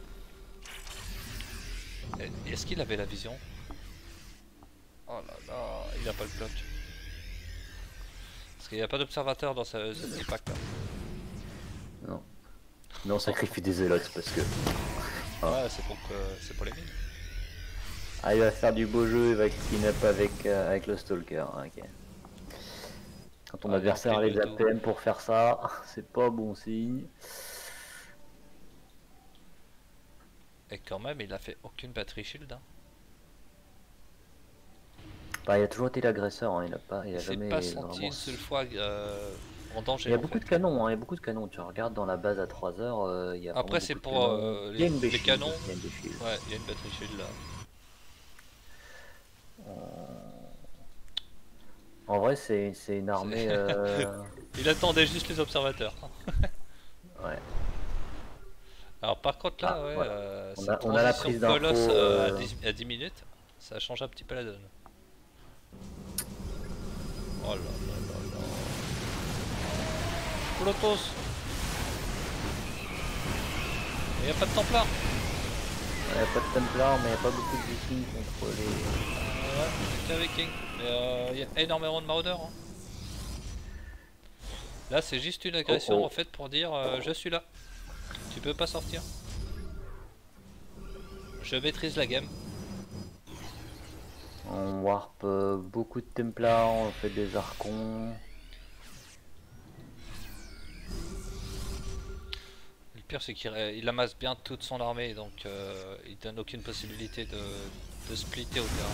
Est-ce qu'il avait la vision? Oh là là, il a pas le bloc. Parce qu'il n'y a pas d'observateur dans ce, ce pack là. Non. Non, on sacrifie des zélotes parce que. Ouais, c'est pour, que, c'est pour les mines. Ah, il va faire du beau jeu, il va clean up avec, euh, avec le Stalker. hein, ok. Quand ton Ah, adversaire a il les fait le A P M pour faire ça, c'est pas bon signe. Et quand même, il a fait aucune batterie shield. Hein. Bah, il a toujours été l'agresseur, hein, il a pas, il a Il s'est jamais pas senti vraiment- une seule fois euh, en danger. Il y a en beaucoup fait. de canons, hein, il y a beaucoup de canons. Tu regardes dans la base à trois heures, euh, il y a Après, vraiment c'est beaucoup de pour, canons. euh, Il y a les- une les B-shield, canons. il y a une B-shield. Ouais, il y a une batterie shield là. En vrai, c'est c'est une armée. euh, Il attendait juste les observateurs. Ouais. Alors par contre là, Ah, ouais, voilà. euh, On cette a- on a la transition prise d'info, colosse euh, à, euh, dix, à dix minutes, ça change un petit peu la donne. Oh là là là là. Protoss. Il n'y a pas de Templar. Il n'y a pas de Templar, mais il n'y a pas beaucoup de Vikings contre les. Euh, ouais, c'est qu'un Viking. Mais euh, il y a énormément de maraudeurs. Hein. Là c'est juste une agression Oh, oh. en fait pour dire euh, je suis là. Tu peux pas sortir. Je maîtrise la game. On warp euh, beaucoup de Templars, on fait des Archons. Le pire c'est qu'il il amasse bien toute son armée donc euh, il donne aucune possibilité de, de splitter au terrain.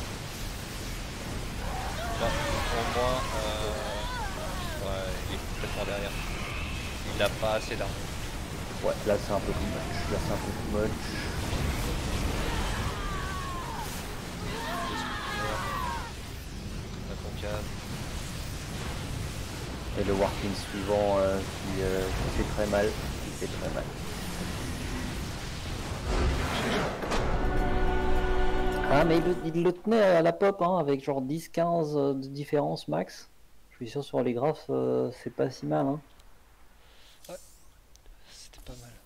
Là, pour moi, euh, ouais, il est complètement derrière. Il n'a pas assez d'armes. Ouais, là c'est un peu too much. Là c'est un peu too much. La concave. Et le warping suivant euh, qui, euh, qui fait très mal. Qui fait très mal. Ah mais il le, il le tenait à la pop hein, avec genre dix quinze de différence max. Je suis sûr sur les graphes euh, c'est pas si mal hein. C'était pas mal.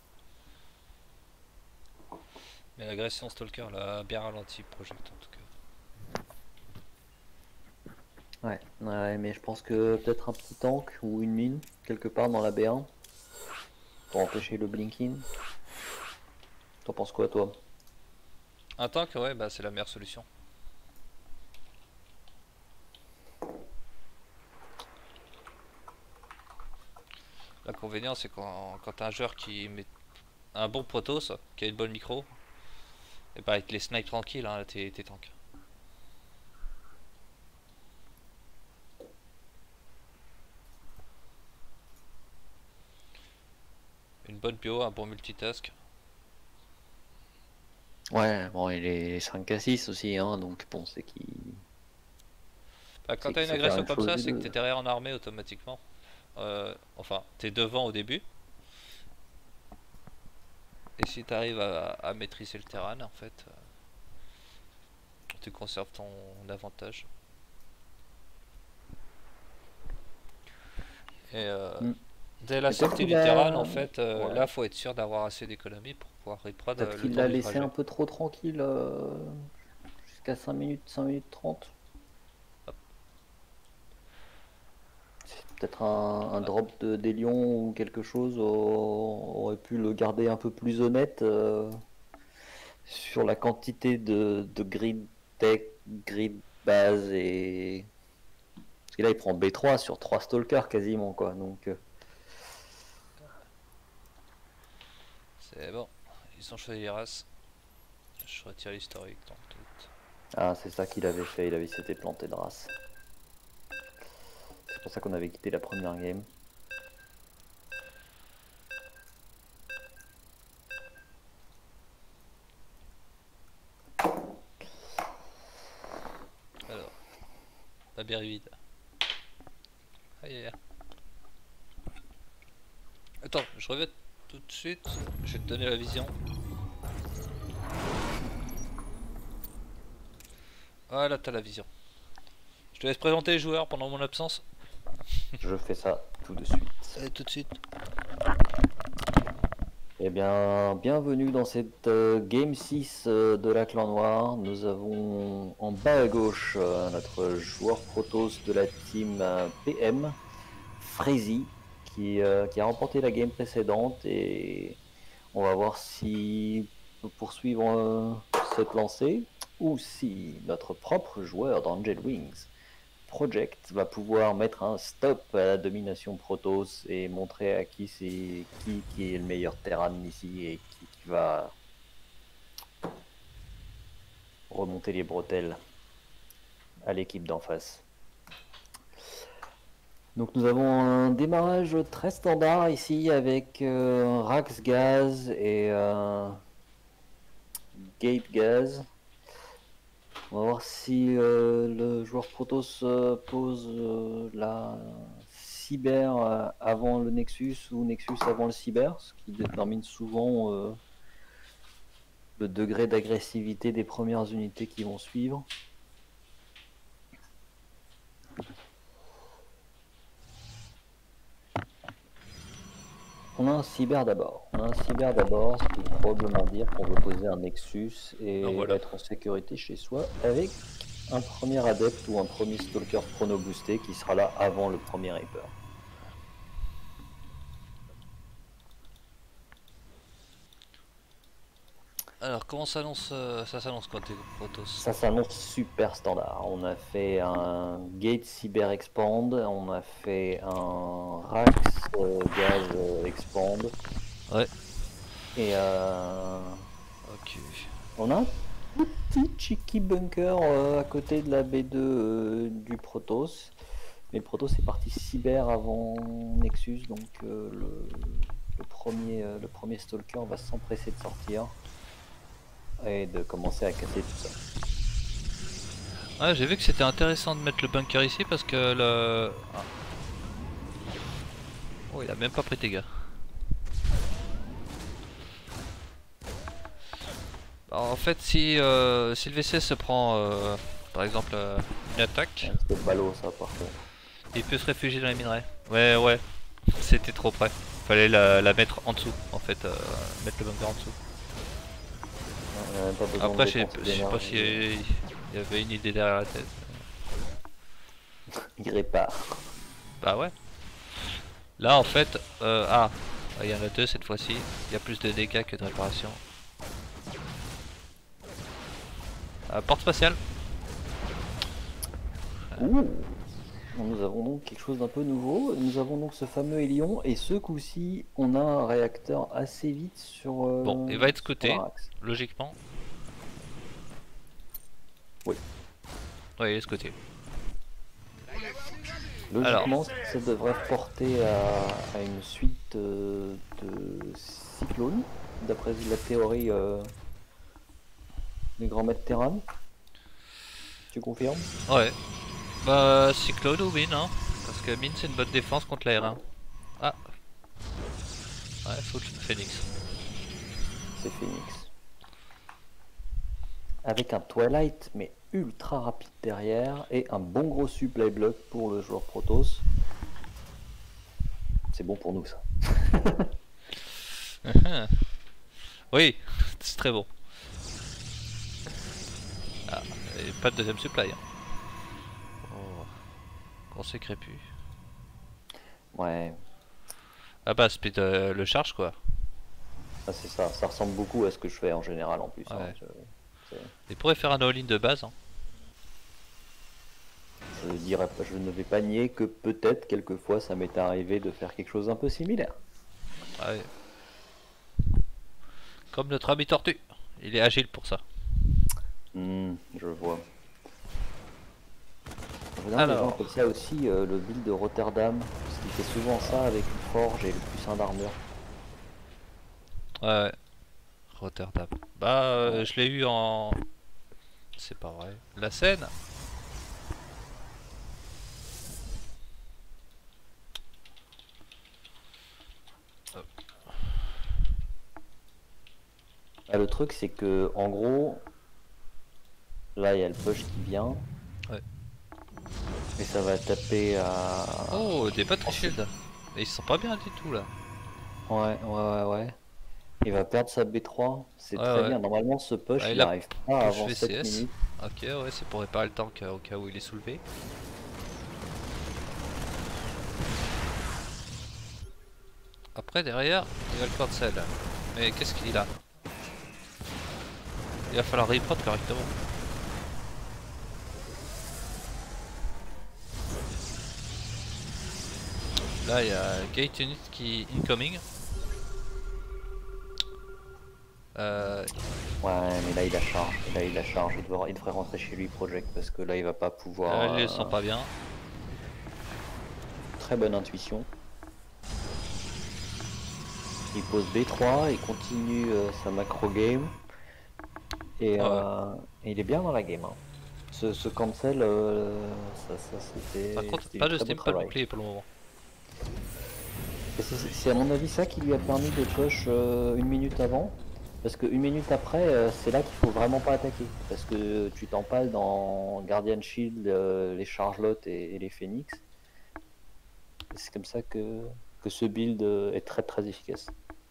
Mais l'agression Stalker l'a bien ralenti Project en tout cas. Ouais, ouais, mais je pense que peut-être un petit tank ou une mine quelque part dans la B un pour empêcher le blinking. T'en penses quoi toi? Un tank, ouais, bah c'est la meilleure solution. L'inconvénient c'est quand, quand t'as un joueur qui met un bon Protoss, qui a une bonne micro, et bah avec les snipes tranquilles, hein, t'es tank. Une bonne bio, un bon multitask. Ouais, bon il est cinq à six aussi hein, donc bon c'est qui. Bah, quand C'est t'as que une c'est faire agression une comme chose ça, des c'est que deux. t'es derrière en armée automatiquement. Euh, enfin, t'es devant au début. Et si t'arrives à, à maîtriser le terrain, en fait, euh, tu conserves ton avantage. Et euh, Mm. dès la Et peut-être sortie qu'il du terrain, a... en fait, euh, ouais. là, faut être sûr d'avoir assez d'économies pour pouvoir reprendre Peut-être euh, le qu'il temps l'a du laissé trajet. un peu trop tranquille euh, jusqu'à cinq minutes, cinq minutes trente. C'est peut-être un, un drop de, des lions ou quelque chose au- aurait pu le garder un peu plus honnête euh, sur la quantité de, de grid tech, grid base et... Parce que là il prend B trois sur trois stalkers quasiment quoi. Donc, euh, C'est bon, ils ont choisi les races. Je retire l'historique dans le doute. ah c'est ça qu'il avait fait, il avait s'était planté de race. C'est pour ça qu'on avait quitté la première game. Alors, la berry vide. Aïe aïe aïe. Attends, je reviens tout de suite. Je vais te donner la vision. Voilà, t'as la vision. Je te laisse présenter les joueurs pendant mon absence. Je fais ça tout de suite. Allez, tout de suite. Eh bien, bienvenue dans cette euh, Game six euh, de la Clan Noir. Nous avons en bas à gauche euh, notre joueur Protoss de la team euh, P M, Freezy, qui, euh, qui a remporté la game précédente et on va voir s'il peut poursuivre euh, cette lancée ou si notre propre joueur d'Angel Wings, Project, va pouvoir mettre un stop à la domination Protoss et montrer à qui c'est qui, qui est le meilleur Terran ici et qui, qui va remonter les bretelles à l'équipe d'en face. Donc nous avons un démarrage très standard ici avec euh, Rax Gaz et euh, Gate Gaz. On va voir si euh, le joueur Protoss euh, pose euh, la cyber euh, avant le Nexus ou Nexus avant le cyber, ce qui détermine souvent euh, le degré d'agressivité des premières unités qui vont suivre. On a un cyber d'abord. On a un cyber d'abord, ce qui veut probablement dire qu'on veut poser un Nexus et Ah, voilà. être en sécurité chez soi avec un premier adepte ou un premier stalker chrono boosté qui sera là avant le premier Reaper. Alors, comment s'annonce euh, ça s'annonce quand t'es Protoss? Ça s'annonce super standard. On a fait un Gate Cyber Expand, on a fait un Rax euh, Gaz euh, Expand. Ouais. Et euh, Ok. on a un petit cheeky bunker euh, à côté de la B deux euh, du Protoss. Mais le Protoss est parti cyber avant Nexus, donc euh, le, le, premier, euh, le premier Stalker va s'empresser de sortir et de commencer à casser tout ça. Ouais, j'ai vu que c'était intéressant de mettre le bunker ici parce que le... Ah. Oh, il a même pas pris tes gars. Alors, en fait, si, euh, si le V C se prend, euh, par exemple, euh, une attaque, C'est ballot ça par contre. il peut se réfugier dans les minerais. Ouais, ouais, c'était trop près. Fallait la, la mettre en dessous, en fait, euh, mettre le bunker en dessous. On a même pas besoin Après, de je sais dépenser je sais pas d'énergie. s'il y avait une idée derrière la tête. Il répare. Bah ouais. Là, en fait, euh, ah, il y en a deux cette fois-ci. Il y a plus de dégâts que de réparation. Euh, porte spatiale. Ouh. Nous avons donc quelque chose d'un peu nouveau. Nous avons donc ce fameux Hélion et ce coup-ci, on a un réacteur assez vite sur. Euh, Bon, il va être sur scouté, un axe. logiquement. Oui. Oui, il est scouté. Logiquement, ça devrait porter à, à une suite euh, de cyclones, d'après la théorie euh, des grands maîtres Terran. Tu confirmes? Ouais. Bah Cyclone ou Mine hein. Parce que Mine c'est une bonne défense contre l'aérien. Ah. Ouais, faut le Phoenix. C'est Phoenix. Avec un Twilight, mais ultra rapide derrière, et un bon gros supply block pour le joueur Protoss. C'est bon pour nous ça. Oui, c'est très bon. Ah, et pas de deuxième supply. Hein. Oh. Qu'on s'est crépu. Ouais, Ah bah speed euh, le charge quoi. ah, c'est ça. Ça ressemble beaucoup à ce que je fais en général en plus. hein. Ouais. Je, c'est- Il pourrait faire un all-in de base. Hein. je dirais pas, je ne vais pas nier que peut-être quelquefois ça m'est arrivé de faire quelque chose d'un peu similaire. Ouais. Comme notre ami Tortue. Il est agile pour ça. Hmm, je vois. En général, les gens Alors. appellent ça aussi euh, le build de Rotterdam, parce qu'il fait souvent ça avec une forge et le plus un d'armure. Ouais, ouais. Rotterdam. Bah euh, je l'ai eu en... C'est pas vrai. La scène. Ah, le truc c'est que en gros, là il y a le push qui vient. Ouais. Et ça va taper à... Oh, des battery shield. Mais ils sont pas bien du tout là. Ouais, ouais, ouais, ouais. Il va perdre sa B trois, c'est Ouais, très ouais. bien. Normalement ce push Ouais, il il a arrive pas push avant V sept C S. minutes. Ok, ouais, c'est pour réparer le tank euh, au cas où il est soulevé. Après, derrière, il y a le cancel. Mais qu'est-ce qu'il a? Il va falloir reprod correctement. Là, il y a Gate Unit qui incoming. Euh, Ouais, mais là il a charge. Et là il a charge. Il devrait, il devrait rentrer chez lui Project parce que là il va pas pouvoir. là, ils euh, sont pas bien. Très bonne intuition. Il pose B trois, il continue euh, sa macro game. Et Ouais. euh, et il est bien dans la game. hein. Ce, ce cancel, euh, ça, ça c'était. Par contre, c'était pas du de très beau steam, pas de travail. bouclier pour le moment. Et C'est c'est à mon avis ça qui lui a permis de push euh, une minute avant. Parce que une minute après, euh, c'est là qu'il faut vraiment pas attaquer. Parce que tu t'empales dans Guardian Shield, euh, les Chargelots et, et les Phoenix. Et C'est comme ça que, que ce build euh, est très très efficace.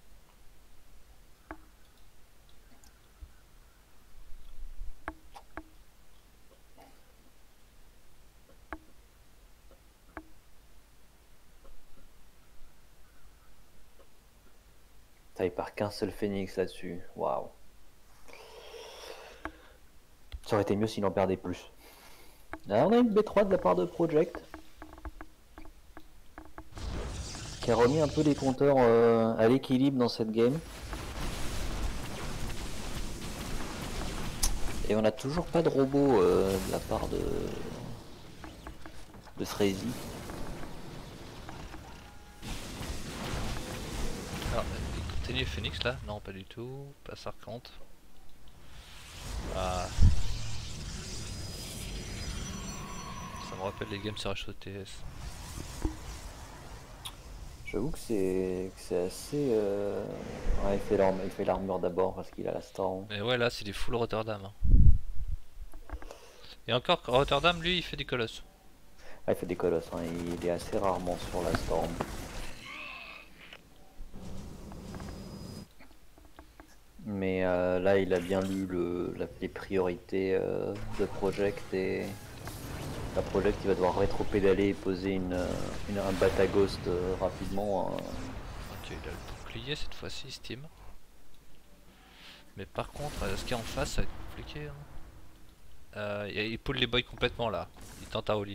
Ça, il part qu'un seul Phoenix là-dessus. Waouh. Ça aurait été mieux s'il en perdait plus. Là, on a une B trois de la part de Project. Qui a remis un peu les compteurs euh, à l'équilibre dans cette game. Et on n'a toujours pas de robot euh, de la part de de Frazy. Alors, il continue Phoenix là? Non, pas du tout. Pas ça compte. Ah. Ça me rappelle les games sur H O T S. J'avoue que c'est que c'est assez. Euh... Ouais, il fait l'armure, il fait l'armure d'abord parce qu'il a la storm. Mais ouais, là c'est des full Rotterdam. hein. Et encore, Rotterdam lui il fait des colosses. Ah, il fait des colosses, hein. Il est assez rarement sur la storm. Mais euh, là, il a bien lu le, la- les priorités euh, de Project et la Project il va devoir rétro-pédaler et poser une, euh, une, un Bata Ghost euh, rapidement. hein. Ok, il a le bouclier cette fois-ci, Steam. Mais par contre, euh, ce qu'il y a en face, ça va être compliqué. hein. Euh, il il pull les boys complètement là. Il tente à all-in.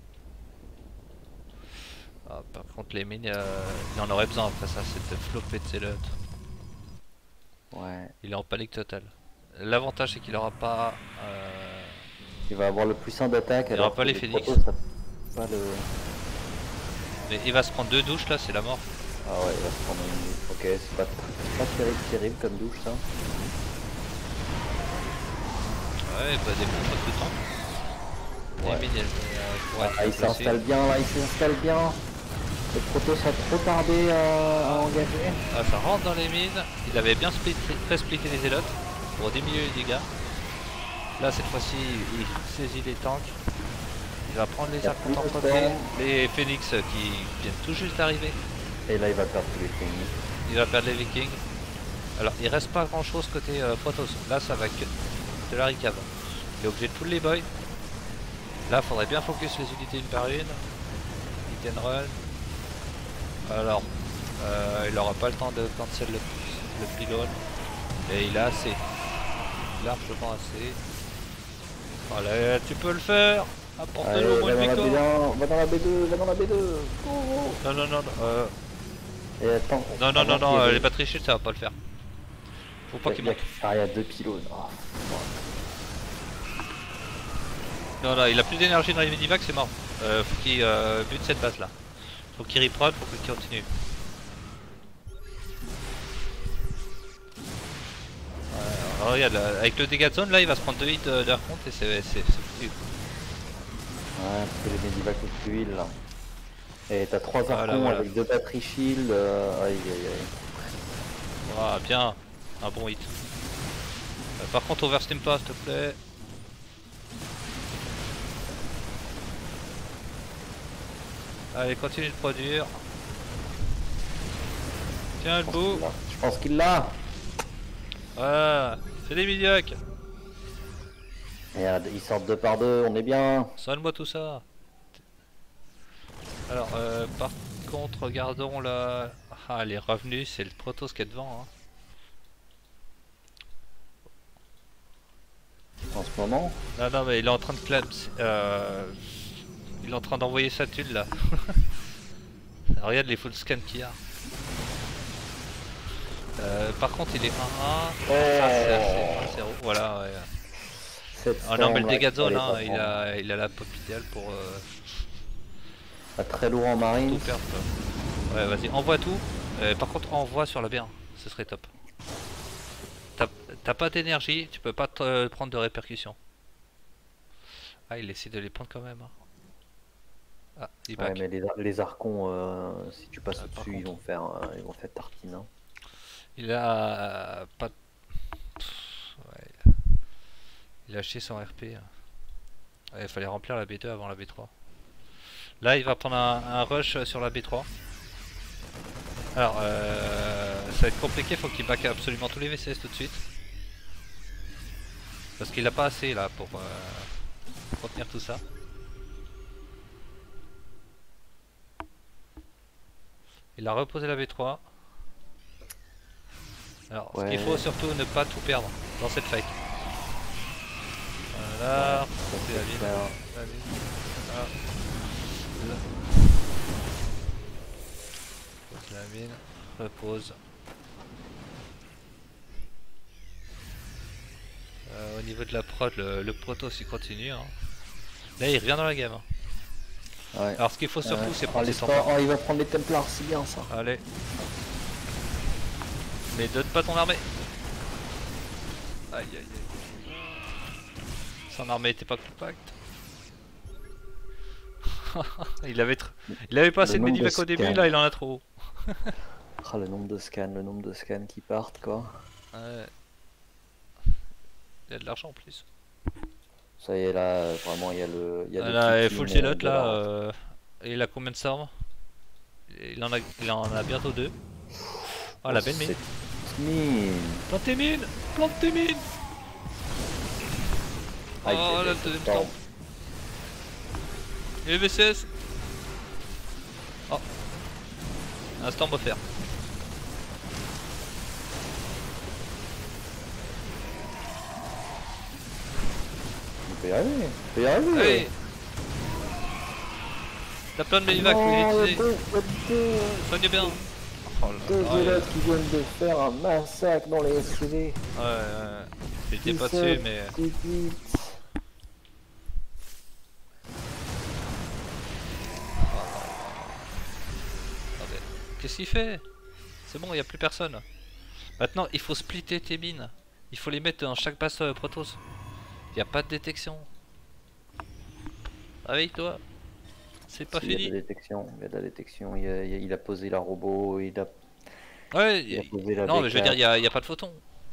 Ah, par contre, les mines, euh, il en aurait besoin après ça, c'est de flopper de ses lots. Ouais. Il est en panique totale. L'avantage, c'est qu'il aura pas. euh, Il va avoir le plus un d'attaque. Il alors aura pas que les le Phoenix. Protoss a pas le... Mais il va se prendre deux douches là, c'est la mort. Ah ouais, il va se prendre une... Ok, c'est pas, c'est pas terrible, terrible comme douche ça. Ouais, bah des bons shots de temps. Les Ouais. mines, elles, euh, pourraient Ah, être il placées. s'installe bien là, il s'installe bien. Le Protoss a trop tardé à, à engager. Ah, ça rentre dans les mines. Il avait bien split, fait splitter les zélotes pour diminuer les dégâts. Là, cette fois-ci, il saisit les tanks. Il va prendre les Il y a arcs plus de contre-pied, temps. les phoenix qui viennent tout juste d'arriver. Et là, il va perdre tous les things. Il va perdre les vikings. Alors, il reste pas grand chose côté euh, Protoss. Là, ça va que de la recap. Il est obligé de pull les boys. Là, faudrait bien focus les unités une par une. Hit and run. Alors, euh, il aura pas le temps de cancel le, le pylône. Et il a assez. Largement assez. Allez, tu peux le faire. Apporte Allez, le va, dans la B Bico. un, va dans la B deux, va dans la B deux. Oh, oh. Non, non, non, non. Euh, Et attends. non, non, non, avant non, qu'il y ait euh, des- les batteries shield, ça va pas le faire. Faut pas il y a- qu'il il y a- monte. Ah, il y a deux pylônes. Oh, Non, non, il a plus d'énergie dans les minivacs, c'est mort. Euh, faut qu'il euh, bute cette base là. Faut qu'il reprod, faut qu'il continue. Ouais, alors, regarde, là, avec le dégât de zone, là, il va se prendre deux hits euh, d'air compte et c'est c'est- c'est foutu. ouais, parce que les medivacs au tuiles là. Et t'as trois Voilà, archons voilà. avec deux batteries shield. Euh... Aïe aïe aïe. Voilà, bien, un bon hit. Euh, par contre, oversteam pas, s'il te plaît. Allez, continue de produire. Tiens le Je pense bout. qu'il l'a. Je pense qu'il l'a. Voilà, c'est des minivacs. Regarde, ils sortent deux par deux, on est bien. Sonne-moi tout ça. Alors, euh, par contre, regardons là. Ah, les revenus, c'est le Protoss qui est devant. Hein. En ce moment. Non, non, mais il est en train de clap. Euh, il est en train d'envoyer sa tulle là. Regarde les full scans qu'il y a. Euh, par contre, il est un un. Oh. Ça, c'est assez. un zéro. Voilà, ouais. Cette Ah non, mais le storm, dégât de zone, elle est hein, pas il, grande. a, il a la pop idéale pour euh, Pas très lourd en tout marine. perdre. Quoi. Ouais, vas-y, envoie tout. Euh, par contre, envoie sur la B un, ce serait top. T'as t'as pas d'énergie, tu peux pas te euh, prendre de répercussions. Ah, il essaie de les prendre quand même. Hein. Ah, il Ouais, back. mais les, ar- les archons, euh, si tu passes Ah, par au-dessus, ils contre. vont faire, euh, ils vont faire tartine. Hein. Il a pas. Pff, ouais, il a- il a acheté son R P. hein. Ouais, il fallait remplir la B deux avant la B trois. Là, il va prendre un, un rush sur la B trois. Alors, euh, ça va être compliqué, faut qu'il back absolument tous les V C S tout de suite. Parce qu'il a pas assez là pour euh, contenir tout ça. Il a reposé la B trois. Alors, ce qu'il Ouais. faut surtout ne pas tout perdre dans cette fight. Voilà, c'est la ville. Faire- La ville. Voilà. Là. Pose la mine, repose. Euh, au niveau de la prod, le, le Protoss il continue. Hein. Là, il revient dans la game. hein. Ouais. Alors, ce qu'il faut surtout, Ouais. c'est Oh, prendre les ses sports- templaires. oh, il va prendre les Templars, c'est bien ça. Allez. Mais donne pas ton armée. Aïe aïe aïe. Son armée était pas compacte. il avait tr- il avait pas Le assez de nombre de medivac au début, scans. là il en a trop. Ah, le nombre de scans, le nombre de scans qui partent quoi. Ouais. Il y a de l'argent en plus. Ça y est là, vraiment il y a le, il y a le Là, petit full team, zealot euh, de là. la- euh, et il a combien de sorts? il en, a... il en a bientôt deux. Oh la belle mine. Cette mine. Plante tes mines. Plante tes mines. Aïe, Oh aïe, là, aïe, le deuxième storm. storm. Et le V C S. Oh. Un storm offert. On peut y arriver, on peut y arriver. Allez. T'as plein de medivac, faut les Non, il y a utiliser. deux, il y a deux, Soigne bien. Oh deux là là. Ouais, zélotes qui viennent de faire un massacre dans les S C V. ouais, ouais. J'étais pas dix-sept, dessus, mais. dix-huit. Attendez. Qu'est-ce qu'il fait? C'est bon, il n'y a plus personne. Maintenant, il faut splitter tes mines. Il faut les mettre dans chaque base euh, Protoss. Il n'y a pas de détection. réveille-toi. C'est pas Il y a de fini. la détection, il y a de la détection, il a, il a posé la robot, il a, Ouais, il a y- posé la non, mais je veux dire, B quatre. il y a, y a pas de photon.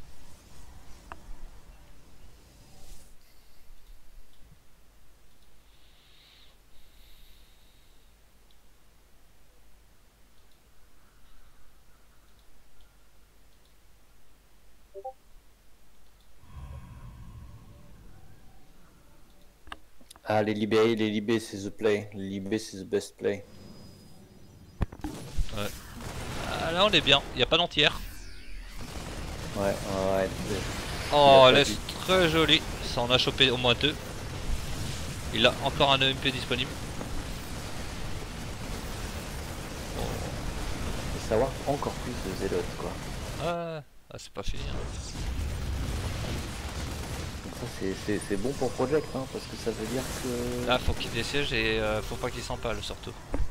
Ah, les libés, les libés, c'est the play. Les libés, c'est the best play. Ah, là, on est bien. Il y a pas d'entière. Ouais, ouais, ouais. Oh, pas laisse dit. très joli. Ça en a chopé au moins deux. Il a encore un E M P disponible. Faut savoir encore plus de zélotes, quoi. Ah, ah, c'est pas fini. hein. Donc ça, c'est- c'est c'est bon pour Project, hein, parce que ça veut dire que... Là, faut qu'il désiège et euh, faut pas qu'il s'empale surtout.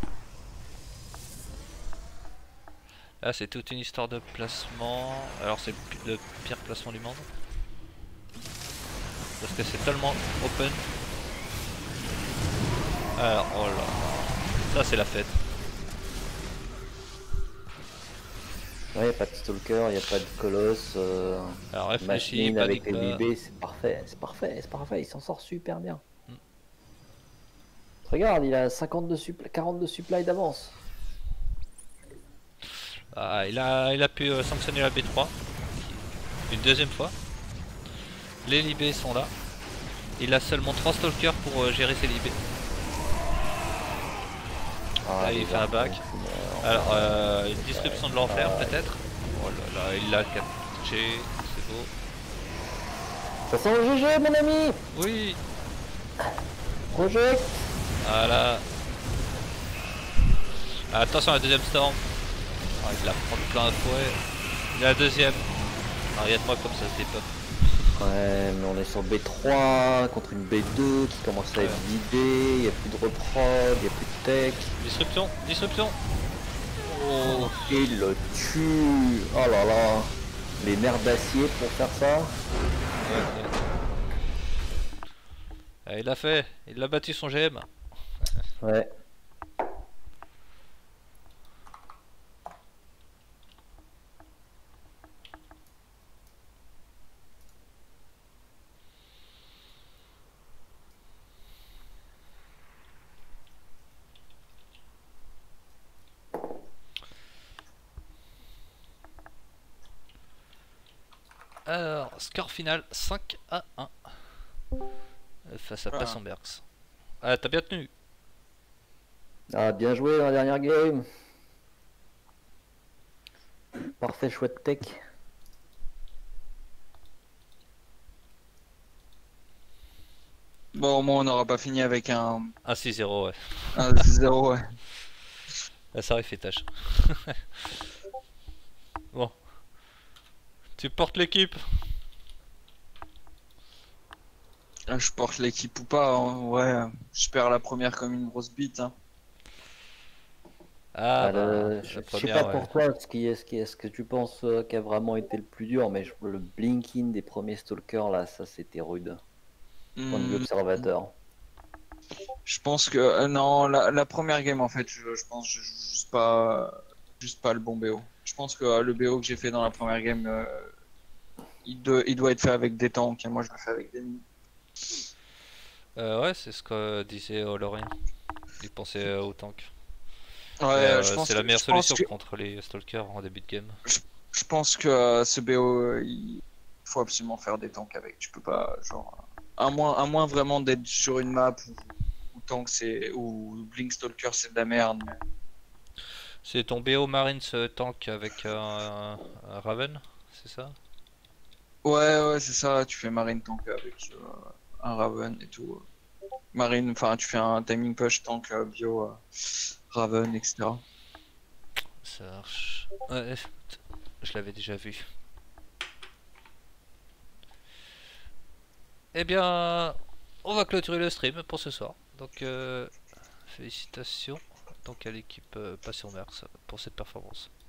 Là, c'est toute une histoire de placement. Alors, c'est le pi- le pire placement du monde. Parce que c'est tellement open. Alors, oh là. Ça, c'est la fête. Ouais, y a pas de Stalker, y a pas de Colosse. Euh... Alors, réfléchis, Machine avec panique les pas. libés, c'est parfait, c'est parfait, c'est parfait, il s'en sort super bien. Mm. Regarde, il a cinquante-deux suppl- quarante-deux supply d'avance. Ah, il a, il a pu euh, sanctionner la B trois. Une deuxième fois. Les libés sont là. Il a seulement trois stalkers pour euh, gérer ses libés. Ah, Là, il les fait un arcs, back. c'est mort. Alors, euh, une disruption de l'enfer Ah. peut-être. Oh là là, il l'a catché, c'est beau. Ça sent le G G, mon ami. Oui, Project. voilà. Attention à la deuxième storm. Ah, il la prend plein fouet. La deuxième. Ah, regarde-moi comme ça se dépop. Ouais, mais on est sur B trois contre une B deux qui commence à être Ouais. vidée, il n'y a plus de reprod, il n'y a plus de tech. Disruption, disruption. Oh, Il le tue. Oh là là. Les nerfs d'acier pour faire ça. ouais, ouais. Ah, il l'a fait, il a battu son G M. Ouais. Alors, score final cinq à un. Face à Ah. Passonbergs. Ah, t'as bien tenu. Ah, bien joué dans la dernière game. Parfait choix de tech. Bon, au moins, on n'aura pas fini avec un, un six zéro, ouais. un zéro, ouais. Là, ça aurait fait tâche. Bon. Tu portes l'équipe. Ah, je porte l'équipe ou pas, hein. Ouais, je perds la première comme une grosse bite. Hein. Ah, Ah, bah, le- la je je sais première, pas ouais. pour toi ce qui est, ce qui est, ce que tu penses euh, qui a vraiment été le plus dur, mais je- le blinking des premiers stalkers là, ça c'était rude. Point de vue Hmm, observateur. je pense que euh, non, la, la première game en fait, je, je pense que je joue juste pas, juste pas le bon B O. Je pense que euh, le B O que j'ai fait dans la première game, euh, il, doit, il doit être fait avec des tanks et moi je le fais avec des mines. Euh, ouais, c'est ce que disait Olorin. Il pensait euh, au tank. Ouais, Et, euh, je pense c'est la que- meilleure je pense solution que- contre les stalkers en début de game. Je pense que euh, ce B O, euh, il faut absolument faire des tanks avec. Tu peux pas, genre, à moins, à moins vraiment d'être sur une map où, où tank c'est, où Blink Stalker c'est de la merde. mais- C'est ton B O Marines euh, tank avec un, un Raven, c'est ça? Ouais, ouais, c'est ça. Tu fais Marine tank avec euh, un Raven et tout. Marine, enfin, tu fais un timing push tank euh, bio euh, Raven, et cetera. Ça marche. Ouais, je l'avais déjà vu. Eh bien, on va clôturer le stream pour ce soir. Donc, euh, félicitations donc à l'équipe euh, Passion Mers pour cette performance.